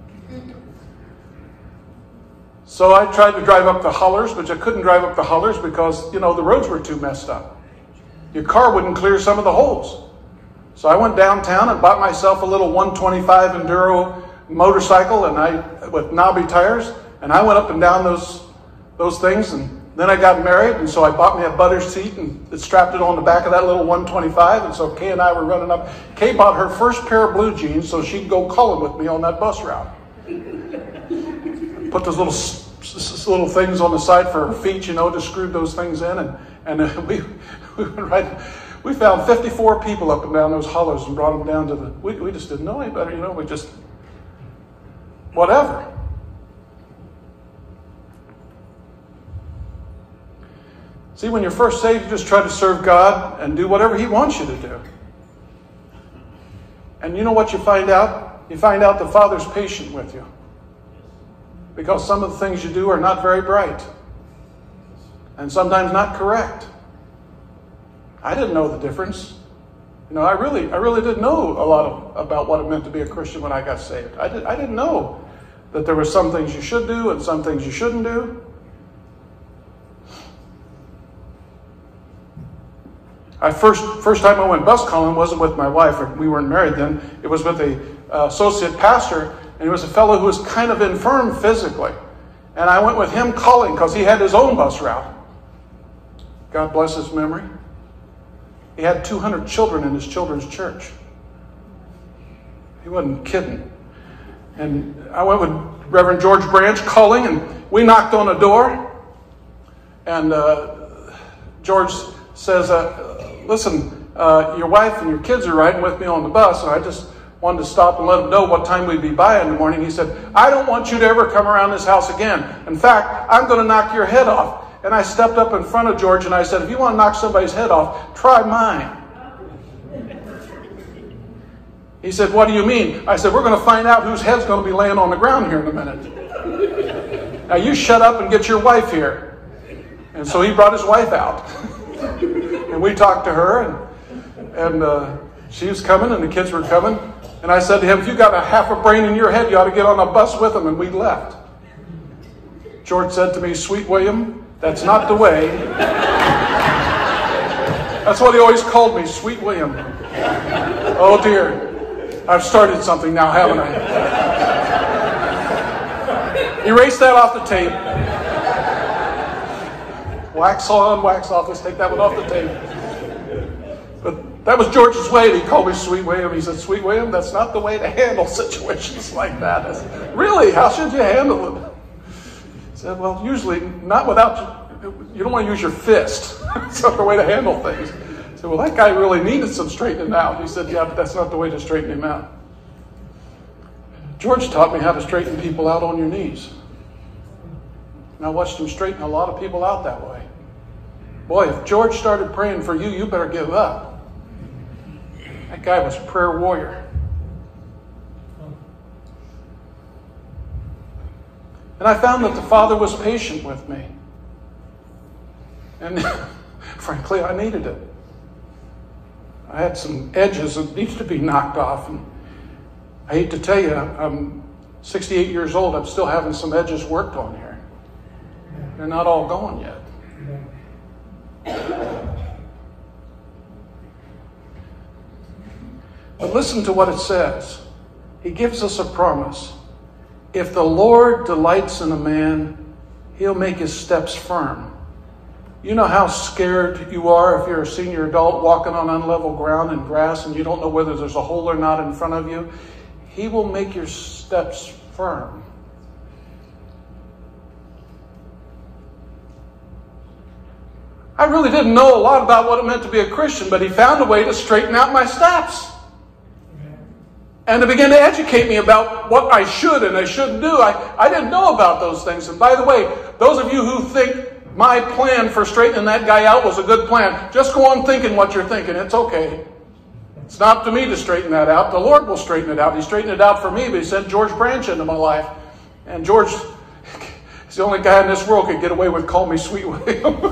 So I tried to drive up the hollers, but I couldn't drive up the hollers because, you know, the roads were too messed up. Your car wouldn't clear some of the holes. So I went downtown and bought myself a little one twenty-five Enduro motorcycle, and I with knobby tires, and I went up and down those those things, and then I got married, and so I bought me a butter seat and strapped it on the back of that little one twenty-five, and so Kay and I were running up. Kay bought her first pair of blue jeans so she'd go calling with me on that bus route. Put those little little things on the side for her feet, you know, just screwed those things in, and and uh, we we went right. We found fifty-four people up and down those hollers and brought them down to the. We we just didn't know any better, you know. We just whatever. See, when you're first saved, you just try to serve God and do whatever He wants you to do. And you know what you find out? You find out the Father's patient with you. Because some of the things you do are not very bright. And sometimes not correct. I didn't know the difference. You know, I really I really didn't know a lot of, about what it meant to be a Christian when I got saved. I, did, I didn't know that there were some things you should do and some things you shouldn't do. I first first time I went bus calling wasn't with my wife. We weren't married then. It was with a uh, associate pastor, and he was a fellow who was kind of infirm physically. And I went with him calling because he had his own bus route. God bless his memory. He had two hundred children in his children's church. He wasn't kidding. And I went with Reverend George Branch calling, and we knocked on a door. And uh, George says, uh, listen, uh, your wife and your kids are riding with me on the bus, and I just wanted to stop and let them know what time we'd be by in the morning. He said, I don't want you to ever come around this house again. In fact, I'm going to knock your head off. And I stepped up in front of George and I said, if you want to knock somebody's head off, try mine. He said, what do you mean? I said, we're going to find out whose head's going to be laying on the ground here in a minute. Now you shut up and get your wife here. And so he brought his wife out. And we talked to her, and, and uh, she was coming and the kids were coming. And I said to him, if you got a half a brain in your head, you ought to get on a bus with him. And we left. George said to me, Sweet William, that's not the way. That's what he always called me, Sweet William. Oh dear, I've started something now, haven't I? Erase that off the tape. Wax on, wax off. Let's take that one off the tape. But that was George's way. He called me Sweet William. He said, Sweet William, that's not the way to handle situations like that. I said, really? How should you handle it? He said, well, usually not without, you don't want to use your fist. It's not the way to handle things. I said, well, that guy really needed some straightening out. He said, yeah, but that's not the way to straighten him out. George taught me how to straighten people out on your knees. And I watched him straighten a lot of people out that way. Boy, if George started praying for you, you better give up. That guy was a prayer warrior. And I found that the Father was patient with me. And frankly, I needed it. I had some edges that needed to be knocked off. And I hate to tell you, I'm sixty-eight years old. I'm still having some edges worked on here. They're not all gone yet. But listen to what it says. He gives us a promise. If the Lord delights in a man, he'll make his steps firm. You know how scared you are if you're a senior adult walking on unlevel ground and grass and you don't know whether there's a hole or not in front of you? He will make your steps firm. I really didn't know a lot about what it meant to be a Christian, but he found a way to straighten out my steps. And to begin to educate me about what I should and I shouldn't do. I, I didn't know about those things. And by the way, those of you who think my plan for straightening that guy out was a good plan, just go on thinking what you're thinking. It's okay. It's not up to me to straighten that out. The Lord will straighten it out. He straightened it out for me, but he sent George Branch into my life. And George is the only guy in this world who could get away with calling me Sweet William.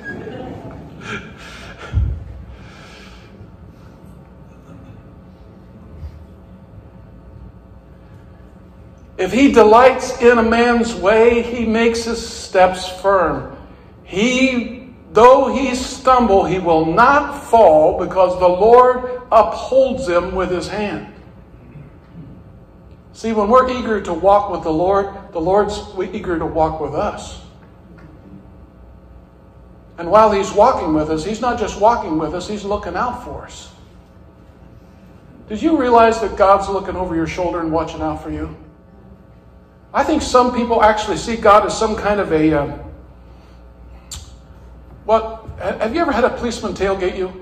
If he delights in a man's way, he makes his steps firm. He, though he stumble, he will not fall because the Lord upholds him with his hand. See, when we're eager to walk with the Lord, the Lord's eager to walk with us. And while he's walking with us, he's not just walking with us, he's looking out for us. Did you realize that God's looking over your shoulder and watching out for you? I think some people actually see God as some kind of a... Uh, what? Have you ever had a policeman tailgate you?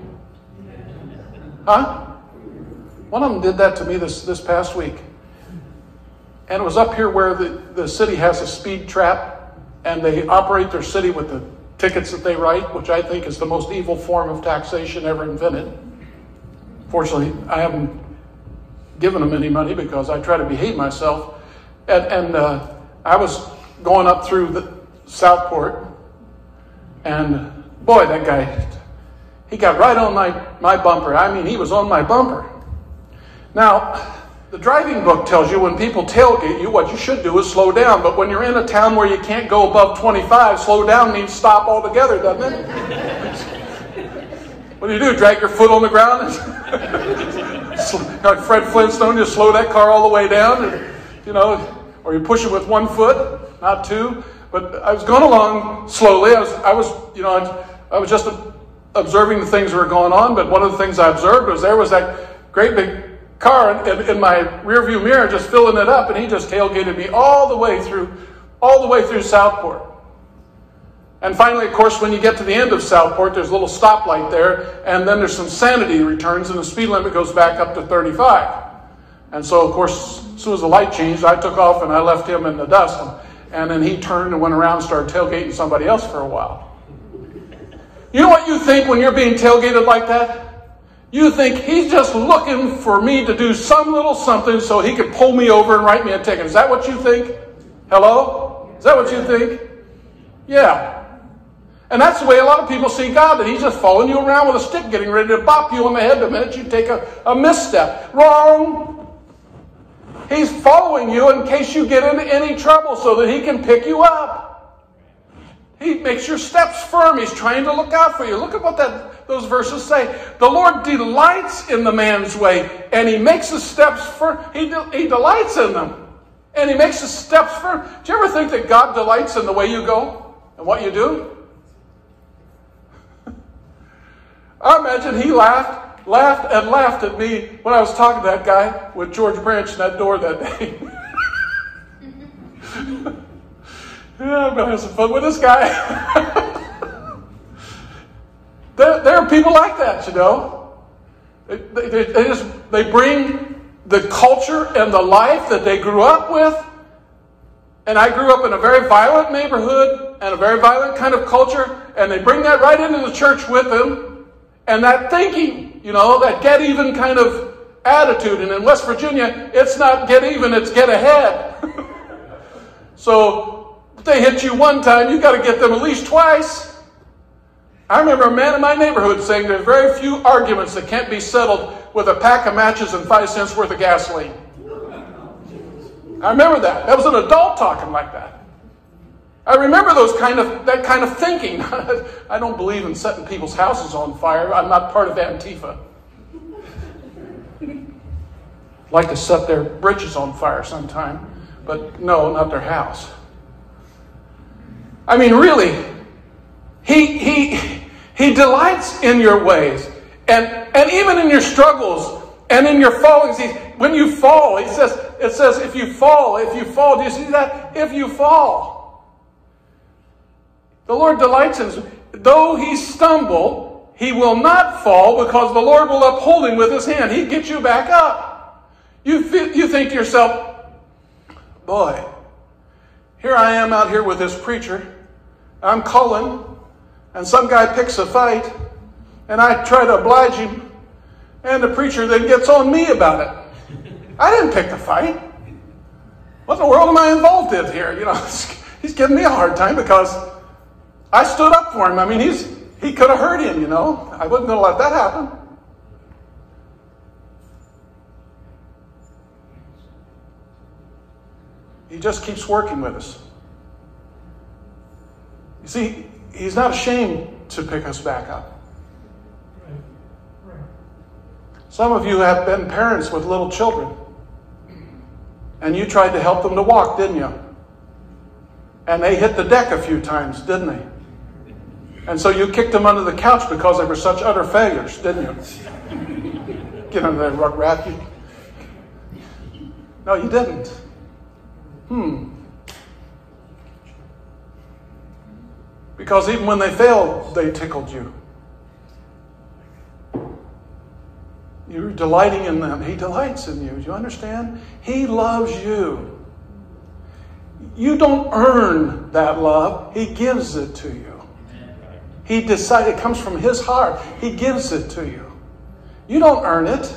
Huh? One of them did that to me this, this past week. And it was up here where the, the city has a speed trap, and they operate their city with the tickets that they write, which I think is the most evil form of taxation ever invented. Fortunately, I haven't given them any money because I try to behave myself. And, and uh, I was going up through the Southport, and boy, that guy, he got right on my, my bumper. I mean, he was on my bumper. Now, the driving book tells you when people tailgate you, what you should do is slow down. But when you're in a town where you can't go above twenty-five, slow down means stop altogether, doesn't it? What do you do? Drag your foot on the ground? Like Fred Flintstone, just slow that car all the way down, and, you know, or you push it with one foot, not two. But I was going along slowly. I was, I was, you know, I was just observing the things that were going on. But one of the things I observed was there was that great big car in, in my rearview mirror, just filling it up, and he just tailgated me all the way through, all the way through Southport. And finally, of course, when you get to the end of Southport, there's a little stoplight there, and then there's some sanity returns, and the speed limit goes back up to thirty-five. And so, of course, as soon as the light changed, I took off and I left him in the dust. And then he turned and went around and started tailgating somebody else for a while. You know what you think when you're being tailgated like that? You think he's just looking for me to do some little something so he could pull me over and write me a ticket. Is that what you think? Hello? Is that what you think? Yeah. And that's the way a lot of people see God, that he's just following you around with a stick, getting ready to bop you on the head the minute you take a, a misstep. Wrong. He's following you in case you get into any trouble so that he can pick you up. He makes your steps firm. He's trying to look out for you. Look at what that, those verses say. The Lord delights in the man's way, and he makes his steps firm. He, de- he delights in them, and he makes his steps firm. Do you ever think that God delights in the way you go and what you do? I imagine he laughed, laughed and laughed at me when I was talking to that guy with George Branch in that door that day. Yeah, I'm going to have some fun with this guy. there, there are people like that, you know. They, they, they just they bring the culture and the life that they grew up with. And I grew up in a very violent neighborhood and a very violent kind of culture, and they bring that right into the church with them. And that thinking, you know, that get even kind of attitude. And in West Virginia, it's not get even, it's get ahead. So if they hit you one time, you've got to get them at least twice. I remember a man in my neighborhood saying there's very few arguments that can't be settled with a pack of matches and five cents worth of gasoline. I remember that. That was an adult talking like that. I remember those kind of that kind of thinking. I don't believe in setting people's houses on fire. I'm not part of Antifa. I'd like to set their britches on fire sometime, but no, not their house. I mean, really, he he he delights in your ways, and and even in your struggles and in your fallings. He, when you fall, he says it says if you fall, if you fall. Do you see that? If you fall. The Lord delights in us. Though he stumble, he will not fall because the Lord will uphold him with his hand. He'd get you back up. You, feel, you think to yourself, boy, here I am out here with this preacher. I'm Cullen, and some guy picks a fight, and I try to oblige him, and the preacher then gets on me about it. I didn't pick the fight. What in the world am I involved in here? You know, he's giving me a hard time because I stood up for him. I mean, he's he could have hurt him, you know. I wasn't going to let that happen. He just keeps working with us. You see, he's not ashamed to pick us back up. Some of you have been parents with little children, and you tried to help them to walk, didn't you? And they hit the deck a few times, didn't they? And so you kicked them under the couch because they were such utter failures, didn't you? Get under that rug rat. You... No, you didn't. Hmm. Because even when they failed, they tickled you. You're delighting in them. He delights in you. Do you understand? He loves you. You don't earn that love. He gives it to you. He decided, it comes from his heart. He gives it to you. You don't earn it.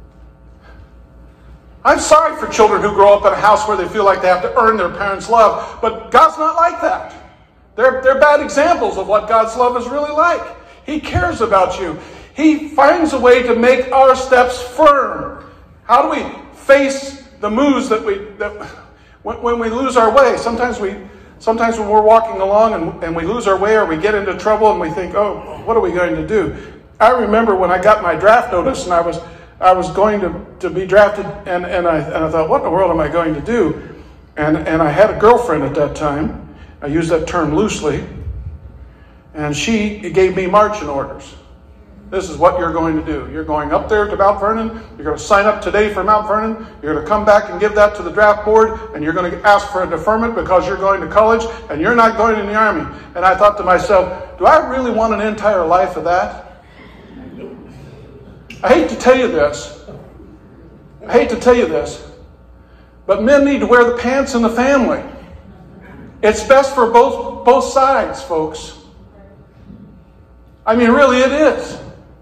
I'm sorry for children who grow up in a house where they feel like they have to earn their parents' love, but God's not like that. They're, they're bad examples of what God's love is really like. He cares about you. He finds a way to make our steps firm. How do we face the moves that we... That, when, when we lose our way, sometimes we... Sometimes when we're walking along and, and we lose our way or we get into trouble and we think, oh, what are we going to do? I remember when I got my draft notice and I was I was going to, to be drafted and, and, I, and I thought, what in the world am I going to do? And, and I had a girlfriend at that time. I use that term loosely. And she gave me marching orders. This is what you're going to do. You're going up there to Mount Vernon. You're going to sign up today for Mount Vernon. You're going to come back and give that to the draft board. And you're going to ask for a deferment because you're going to college and you're not going in the Army. And I thought to myself, do I really want an entire life of that? I hate to tell you this. I hate to tell you this. But men need to wear the pants in the family. It's best for both, both sides, folks. I mean, really it is.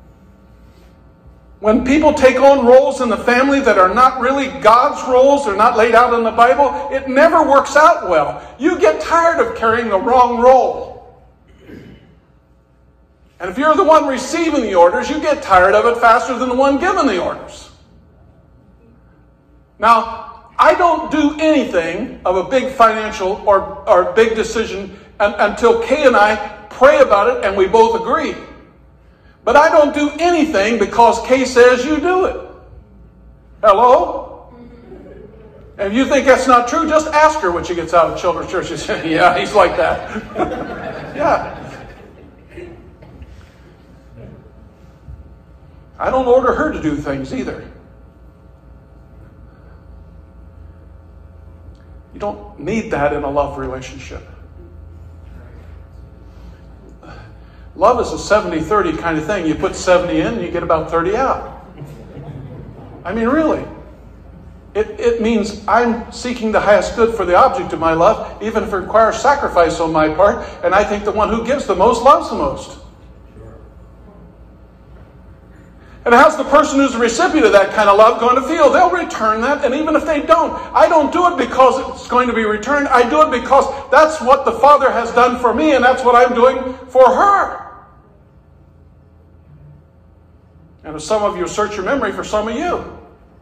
When people take on roles in the family that are not really God's roles, they're not laid out in the Bible, it never works out well. You get tired of carrying the wrong role. And if you're the one receiving the orders, you get tired of it faster than the one giving the orders. Now, I don't do anything of a big financial or, or big decision un, until Kay and I pray about it and we both agree. But I don't do anything because Kay says you do it. Hello? And if you think that's not true, just ask her when she gets out of children's church. She says, yeah, he's like that. Yeah. I don't order her to do things either. You don't need that in a love relationship. Love is a seventy thirty kind of thing. You put seventy in and you get about thirty out. I mean, really. It, it means I'm seeking the highest good for the object of my love, even if it requires sacrifice on my part, and I think the one who gives the most loves the most. And how's the person who's the recipient of that kind of love going to feel? They'll return that, and even if they don't, I don't do it because it's going to be returned. I do it because that's what the Father has done for me, and that's what I'm doing for her. And if some of you search your memory, for some of you.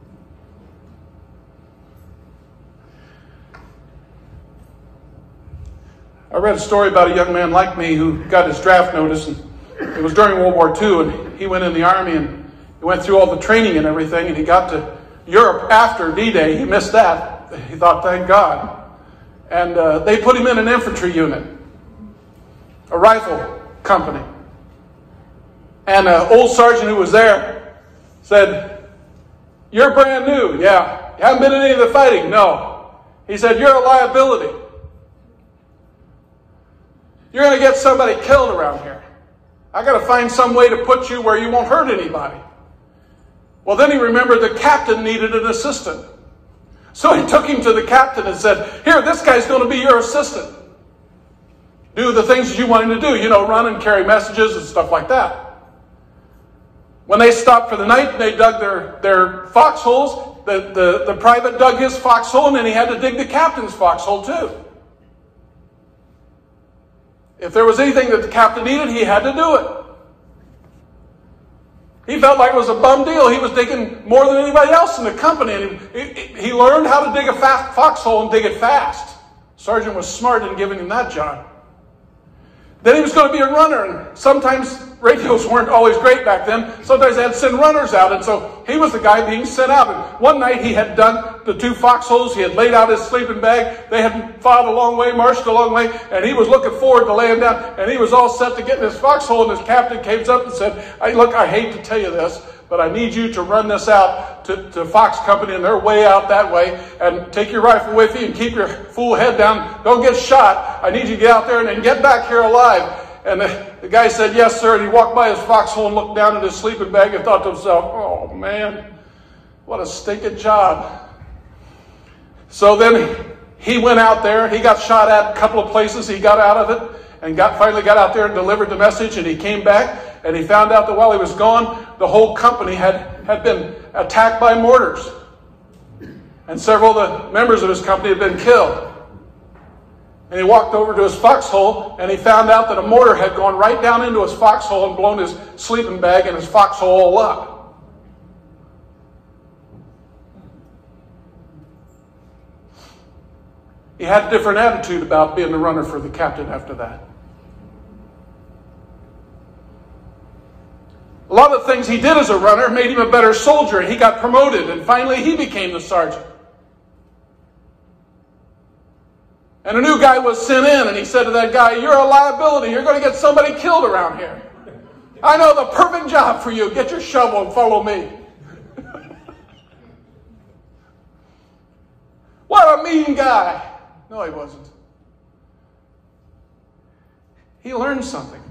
I read a story about a young man like me who got his draft notice, and it was during World War Two, and he went in the Army, and he went through all the training and everything, and he got to Europe after D-Day. He missed that. He thought, thank God. And uh, they put him in an infantry unit, a rifle company. And an old sergeant who was there said, you're brand new. Yeah. You haven't been in any of the fighting? No. He said, you're a liability. You're going to get somebody killed around here. I got to find some way to put you where you won't hurt anybody. Well, then he remembered the captain needed an assistant. So he took him to the captain and said, here, this guy's going to be your assistant. Do the things that you want him to do. You know, run and carry messages and stuff like that. When they stopped for the night, they dug their, their foxholes. The, the, the private dug his foxhole, and then he had to dig the captain's foxhole too. If there was anything that the captain needed, he had to do it. He felt like it was a bum deal. He was digging more than anybody else in the company. And he, he, he learned how to dig a fast foxhole and dig it fast. Sergeant was smart in giving him that job. Then he was going to be a runner. And sometimes radios weren't always great back then. Sometimes they had to send runners out. And so he was the guy being sent out. And one night he had done the two foxholes. He had laid out his sleeping bag. They had fought a long way, marched a long way. And he was looking forward to laying down. And he was all set to get in his foxhole. And his captain came up and said, hey, look, I hate to tell you this, but I need you to run this out to, to Fox Company, and they're way out that way. And take your rifle with you and keep your fool head down. Don't get shot. I need you to get out there and then get back here alive. And the, the guy said, yes, sir. And he walked by his foxhole and looked down at his sleeping bag and thought to himself, oh, man, what a stinking job. So then he went out there. He got shot at a couple of places. He got out of it and got finally got out there and delivered the message. And he came back and he found out that while he was gone, the whole company had, had been attacked by mortars. And several of the members of his company had been killed. And he walked over to his foxhole, and he found out that a mortar had gone right down into his foxhole and blown his sleeping bag and his foxhole all up. He had a different attitude about being the runner for the captain after that. A lot of the things he did as a runner made him a better soldier. He got promoted, and finally he became the sergeant. And a new guy was sent in, and he said to that guy, you're a liability. You're going to get somebody killed around here. I know the perfect job for you. Get your shovel and follow me. What a mean guy. No, he wasn't. He learned something.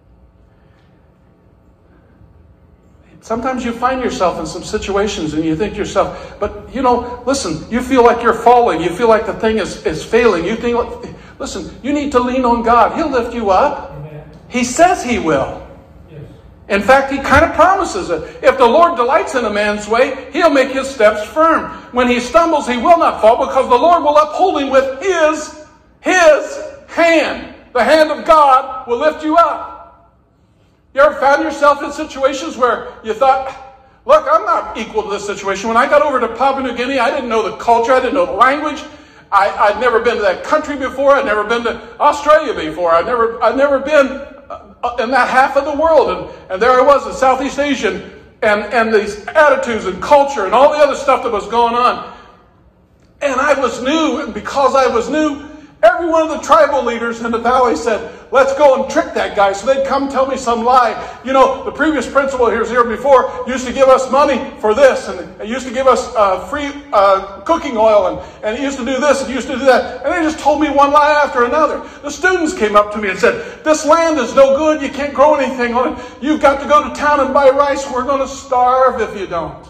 Sometimes you find yourself in some situations and you think to yourself, but you know, listen, you feel like you're falling. You feel like the thing is, is failing. You think, listen, you need to lean on God. He'll lift you up. Amen. He says he will. Yes. In fact, he kind of promises it. If the Lord delights in a man's way, he'll make his steps firm. When he stumbles, he will not fall because the Lord will uphold him with his, his hand. The hand of God will lift you up. You ever found yourself in situations where you thought, Look, I'm not equal to this situation. When I got over to Papua New Guinea, I didn't know the culture. I didn't know the language. I, I'd never been to that country before. I'd never been to Australia before. I'd never, I'd never been in that half of the world. And, and there I was, a Southeast Asian, and, and these attitudes and culture and all the other stuff that was going on. And I was new, and because I was new, every one of the tribal leaders in the valley said, let's go and trick that guy. So they'd come tell me some lie. You know, the previous principal who was here before used to give us money for this, and he used to give us uh, free uh, cooking oil, and, and he used to do this, and he used to do that. And they just told me one lie after another. The students came up to me and said, this land is no good. You can't grow anything on it. You've got to go to town and buy rice. We're going to starve if you don't.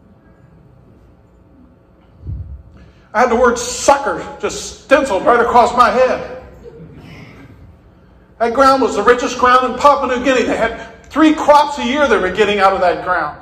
I had the word sucker just stenciled right across my head. That ground was the richest ground in Papua New Guinea. They had three crops a year they were getting out of that ground.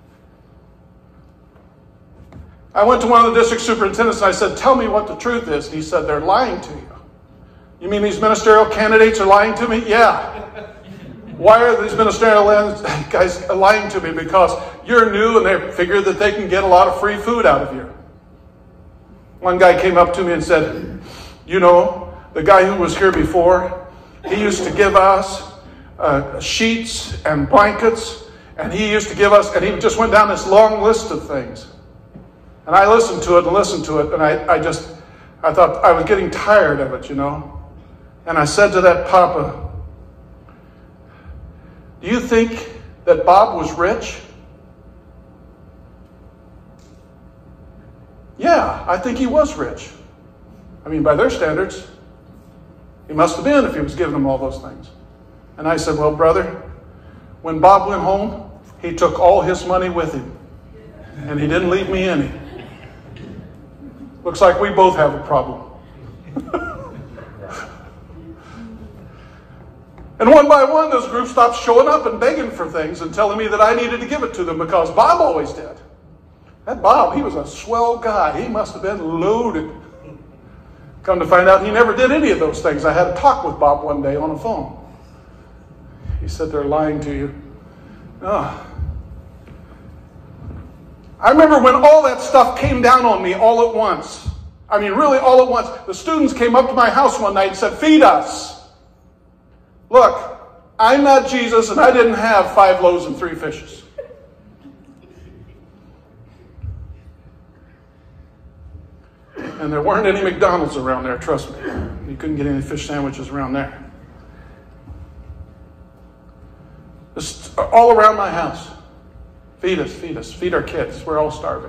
I went to one of the district superintendents and I said, tell me what the truth is. And he said, they're lying to you. You mean these ministerial candidates are lying to me? Yeah. Why are these ministerial guys lying to me? Because you're new and they figure that they can get a lot of free food out of you. One guy came up to me and said, you know, the guy who was here before, he used to give us uh, sheets and blankets, and he used to give us, and he just went down this long list of things. And I listened to it and listened to it, and I, I just, I thought I was getting tired of it, you know. And I said to that Papa, do you think that Bob was rich? Yeah, I think he was rich. I mean, by their standards, he must have been if he was giving them all those things. And I said, well, brother, when Bob went home, he took all his money with him. And he didn't leave me any. Looks like we both have a problem. And one by one, this group stopped showing up and begging for things and telling me that I needed to give it to them because Bob always did. That Bob, he was a swell guy. He must have been loaded. Come to find out, he never did any of those things. I had a talk with Bob one day on the phone. He said, they're lying to you. Oh. I remember when all that stuff came down on me all at once. I mean, really all at once. The students came up to my house one night and said, feed us. Look, I'm not Jesus, and I didn't have five loaves and three fishes. And there weren't any McDonald's around there, trust me. You couldn't get any fish sandwiches around there. Just all around my house. Feed us, feed us, feed our kids. We're all starving.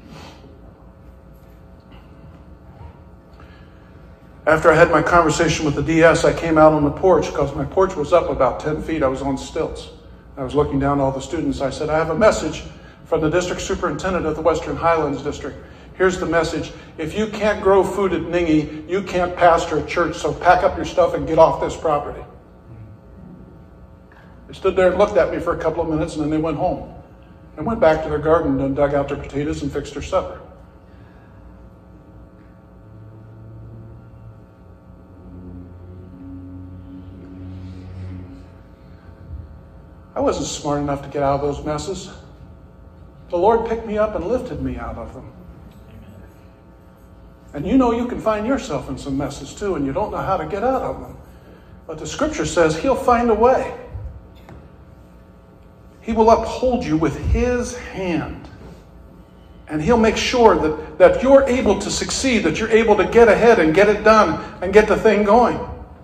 After I had my conversation with the D S, I came out on the porch because my porch was up about ten feet. I was on stilts. I was looking down at all the students. I said, I have a message from the district superintendent of the Western Highlands District. Here's the message. If you can't grow food at Ningi, you can't pastor a church, so pack up your stuff and get off this property. They stood there and looked at me for a couple of minutes, and then they went home and went back to their garden and dug out their potatoes and fixed their supper. I wasn't smart enough to get out of those messes. The Lord picked me up and lifted me out of them. And you know you can find yourself in some messes too, and you don't know how to get out of them. But the scripture says he'll find a way. He will uphold you with his hand. And he'll make sure that, that you're able to succeed, that you're able to get ahead and get it done and get the thing going.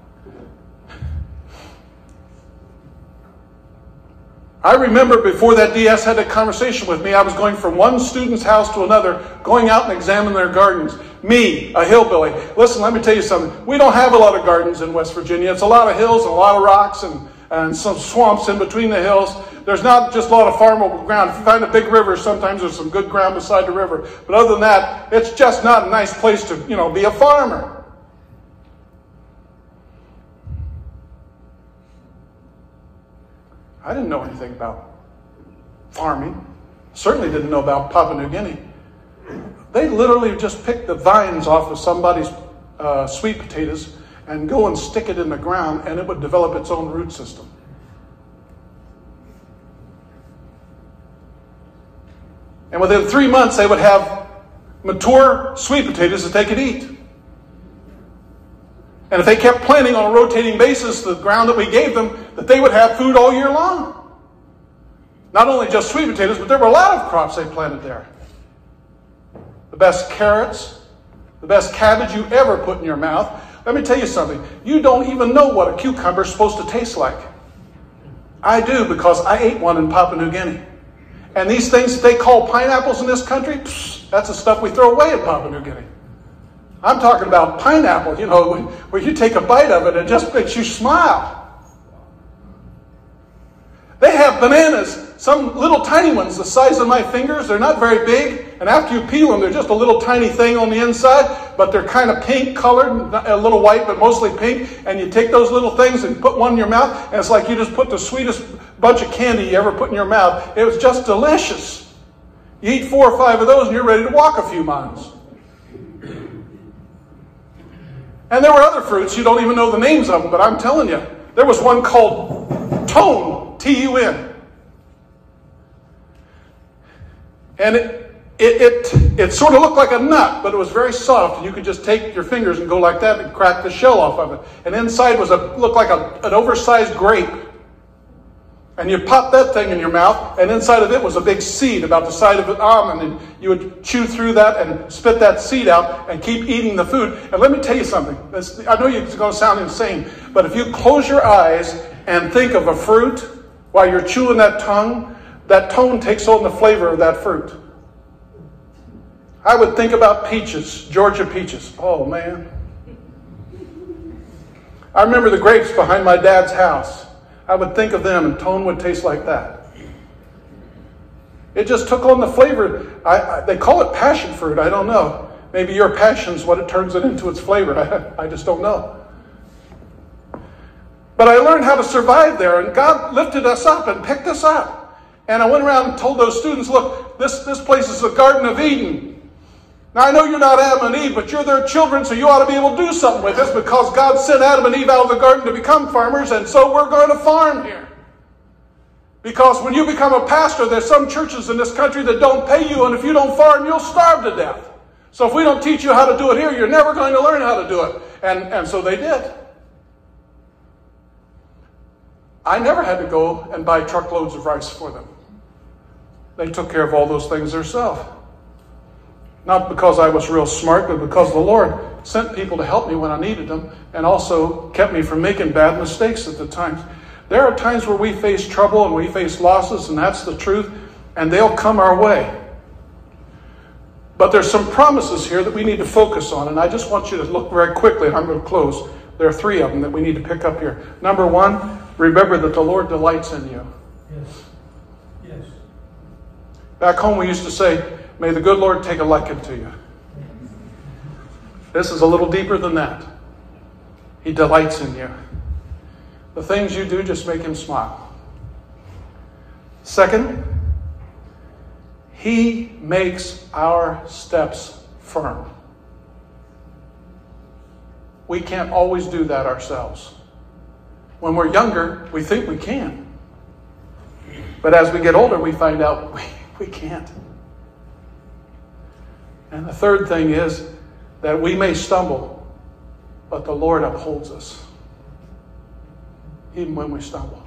I remember before that D S had a conversation with me, I was going from one student's house to another, going out and examining their gardens. Me, a hillbilly. Listen, let me tell you something. We don't have a lot of gardens in West Virginia. It's a lot of hills and a lot of rocks and, and some swamps in between the hills. There's not just a lot of farmable ground. If you find a big river, sometimes there's some good ground beside the river. But other than that, it's just not a nice place to, you know, be a farmer. I didn't know anything about farming. Certainly didn't know about Papua New Guinea. They literally just pick the vines off of somebody's uh, sweet potatoes and go and stick it in the ground, and it would develop its own root system. And within three months, they would have mature sweet potatoes that they could eat. And if they kept planting on a rotating basis the ground that we gave them, that they would have food all year long. Not only just sweet potatoes, but there were a lot of crops they planted there. The best carrots, the best cabbage you ever put in your mouth. Let me tell you something. You don't even know what a cucumber is supposed to taste like. I do, because I ate one in Papua New Guinea. And these things that they call pineapples in this country, psh, that's the stuff we throw away in Papua New Guinea. I'm talking about pineapple, you know, where you take a bite of it and it just makes you smile. They have bananas, some little tiny ones the size of my fingers. They're not very big. And after you peel them, they're just a little tiny thing on the inside. But they're kind of pink colored, a little white, but mostly pink. And you take those little things and put one in your mouth. And it's like you just put the sweetest bunch of candy you ever put in your mouth. It was just delicious. You eat four or five of those and you're ready to walk a few miles. And there were other fruits. You don't even know the names of them. But I'm telling you, there was one called Tone. T U N. And it, it, it, it sort of looked like a nut, but it was very soft. And you could just take your fingers and go like that and crack the shell off of it. And inside was a looked like a, an oversized grape. And you pop that thing in your mouth, and inside of it was a big seed about the size of an almond. And you would chew through that and spit that seed out and keep eating the food. And let me tell you something. This, I know it's going to sound insane, but if you close your eyes and think of a fruit, while you're chewing that tongue, that tone takes on the flavor of that fruit. I would think about peaches, Georgia peaches. Oh, man. I remember the grapes behind my dad's house. I would think of them, and tone would taste like that. It just took on the flavor. I, I, they call it passion fruit. I don't know. Maybe your passion's what it turns it into its flavor. I, I just don't know. But I learned how to survive there, and God lifted us up and picked us up. And I went around and told those students, look, this, this place is the Garden of Eden. Now, I know you're not Adam and Eve, but you're their children, so you ought to be able to do something with this, because God sent Adam and Eve out of the garden to become farmers, and so we're going to farm here. Because when you become a pastor, there's some churches in this country that don't pay you, and if you don't farm, you'll starve to death. So if we don't teach you how to do it here, you're never going to learn how to do it. And, and so they did. I never had to go and buy truckloads of rice for them. They took care of all those things themselves. Not because I was real smart, but because the Lord sent people to help me when I needed them, and also kept me from making bad mistakes at the times. There are times where we face trouble and we face losses, and that's the truth, and they'll come our way. But there's some promises here that we need to focus on, and I just want you to look very quickly, and I'm going to close. There are three of them that we need to pick up here. Number one, remember that the Lord delights in you. Yes. Yes. Back home we used to say, may the good Lord take a liking to you. This is a little deeper than that. He delights in you. The things you do just make him smile. Second, he makes our steps firm. We can't always do that ourselves. When we're younger, we think we can. But as we get older, we find out we, we can't. And the third thing is that we may stumble, but the Lord upholds us, even when we stumble.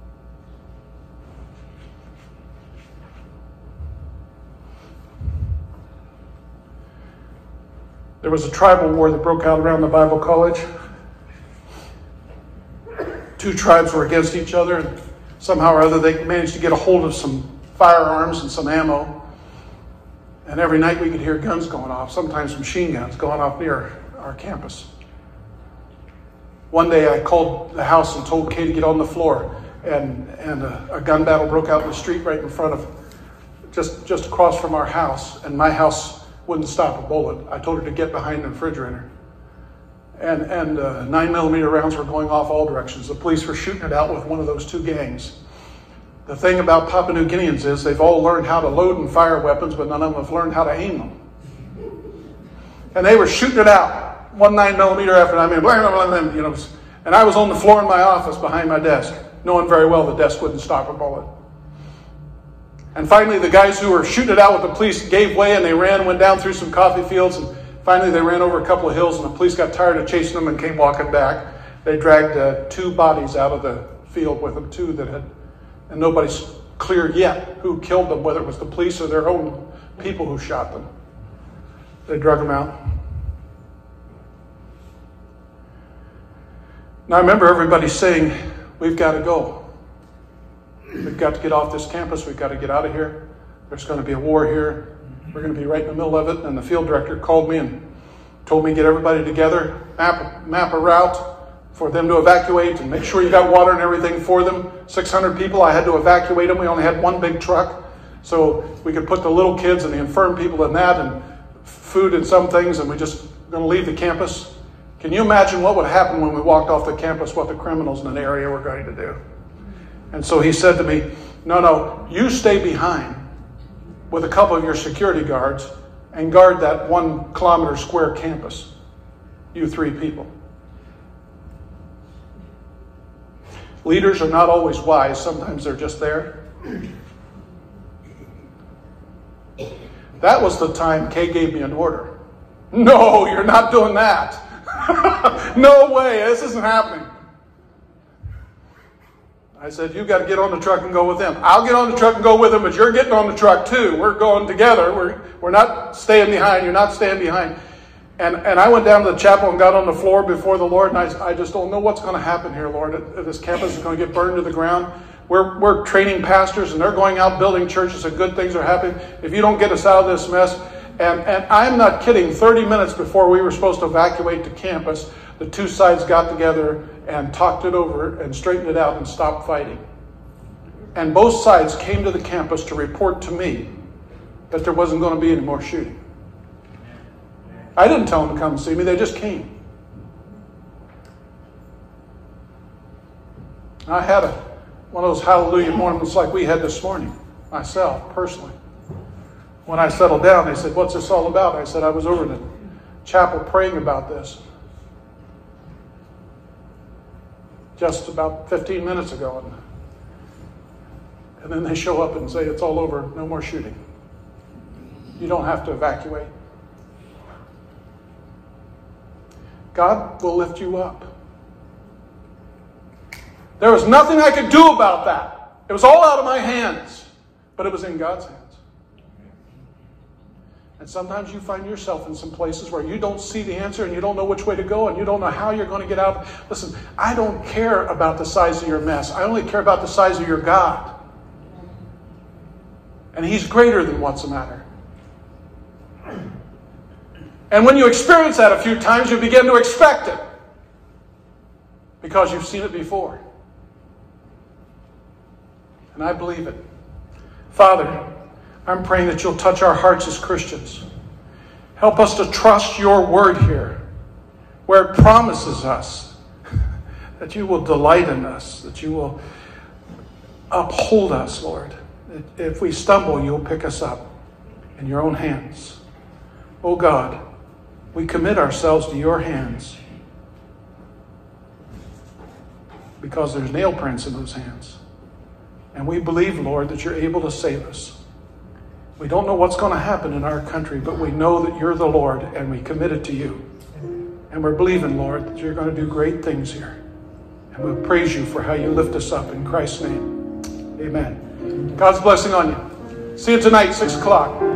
There was a tribal war that broke out around the Bible College. Two tribes were against each other, and somehow or other they managed to get a hold of some firearms and some ammo. And every night we could hear guns going off, sometimes machine guns going off near our campus. One day I called the house and told Kay to get on the floor, and, and a, a gun battle broke out in the street right in front of, just, just across from our house, and my house wouldn't stop a bullet. I told her to get behind the refrigerator. And, and uh, nine millimeter rounds were going off all directions. The police were shooting it out with one of those two gangs. The thing about Papua New Guineans is they've all learned how to load and fire weapons, but none of them have learned how to aim them. And they were shooting it out, one nine millimeter after I mean, blah, blah, blah, blah, you know. And I was on the floor in my office behind my desk, knowing very well the desk wouldn't stop a bullet. And finally, the guys who were shooting it out with the police gave way, and they ran, went down through some coffee fields, and finally they ran over a couple of hills, and the police got tired of chasing them and came walking back. They dragged uh, two bodies out of the field with them, two that had, and nobody's clear yet who killed them, whether it was the police or their own people who shot them. They drug them out. Now I remember everybody saying, we've got to go. We've got to get off this campus. We've got to get out of here. There's going to be a war here. We're going to be right in the middle of it. And the field director called me and told me to get everybody together, map, map a route for them to evacuate, and make sure you got water and everything for them. six hundred people, I had to evacuate them. We only had one big truck. So we could put the little kids and the infirm people in that, and food and some things, and we're just going to leave the campus. Can you imagine what would happen when we walked off the campus, what the criminals in the area were going to do? And so he said to me, no, no, you stay behind with a couple of your security guards and guard that one kilometer square campus. You three people. Leaders are not always wise. Sometimes they're just there. That was the time Kay gave me an order. No, you're not doing that. No way, this isn't happening. I said, you got to get on the truck and go with them. I'll get on the truck and go with them, but you're getting on the truck too. We're going together. We're, we're not staying behind. You're not staying behind. And, and I went down to the chapel and got on the floor before the Lord, and I, I just don't know what's going to happen here, Lord. This campus is going to get burned to the ground. We're, we're training pastors, and they're going out building churches, and good things are happening. If you don't get us out of this mess, and, and I'm not kidding, thirty minutes before we were supposed to evacuate the campus, the two sides got together and talked it over and straightened it out and stopped fighting. And both sides came to the campus to report to me that there wasn't going to be any more shooting. I didn't tell them to come see me, they just came. I had a, one of those hallelujah mornings like we had this morning, myself, personally. When I settled down, they said, what's this all about? I said, I was over in the chapel praying about this just about fifteen minutes ago. And, and then they show up and say, it's all over, no more shooting. You don't have to evacuate. God will lift you up. There was nothing I could do about that. It was all out of my hands, but it was in God's hands. And sometimes you find yourself in some places where you don't see the answer and you don't know which way to go and you don't know how you're going to get out. Listen, I don't care about the size of your mess. I only care about the size of your God. And He's greater than what's the matter. And when you experience that a few times, you begin to expect it. Because you've seen it before. And I believe it. Father, I'm praying that you'll touch our hearts as Christians. Help us to trust your word here, where it promises us that you will delight in us, that you will uphold us, Lord. If we stumble, you'll pick us up in your own hands. Oh God, we commit ourselves to your hands because there's nail prints in those hands. And we believe, Lord, that you're able to save us. We don't know what's going to happen in our country, but we know that you're the Lord, and we commit it to you. And we're believing, Lord, that you're going to do great things here. And we praise you for how you lift us up in Christ's name. Amen. God's blessing on you. See you tonight, six o'clock.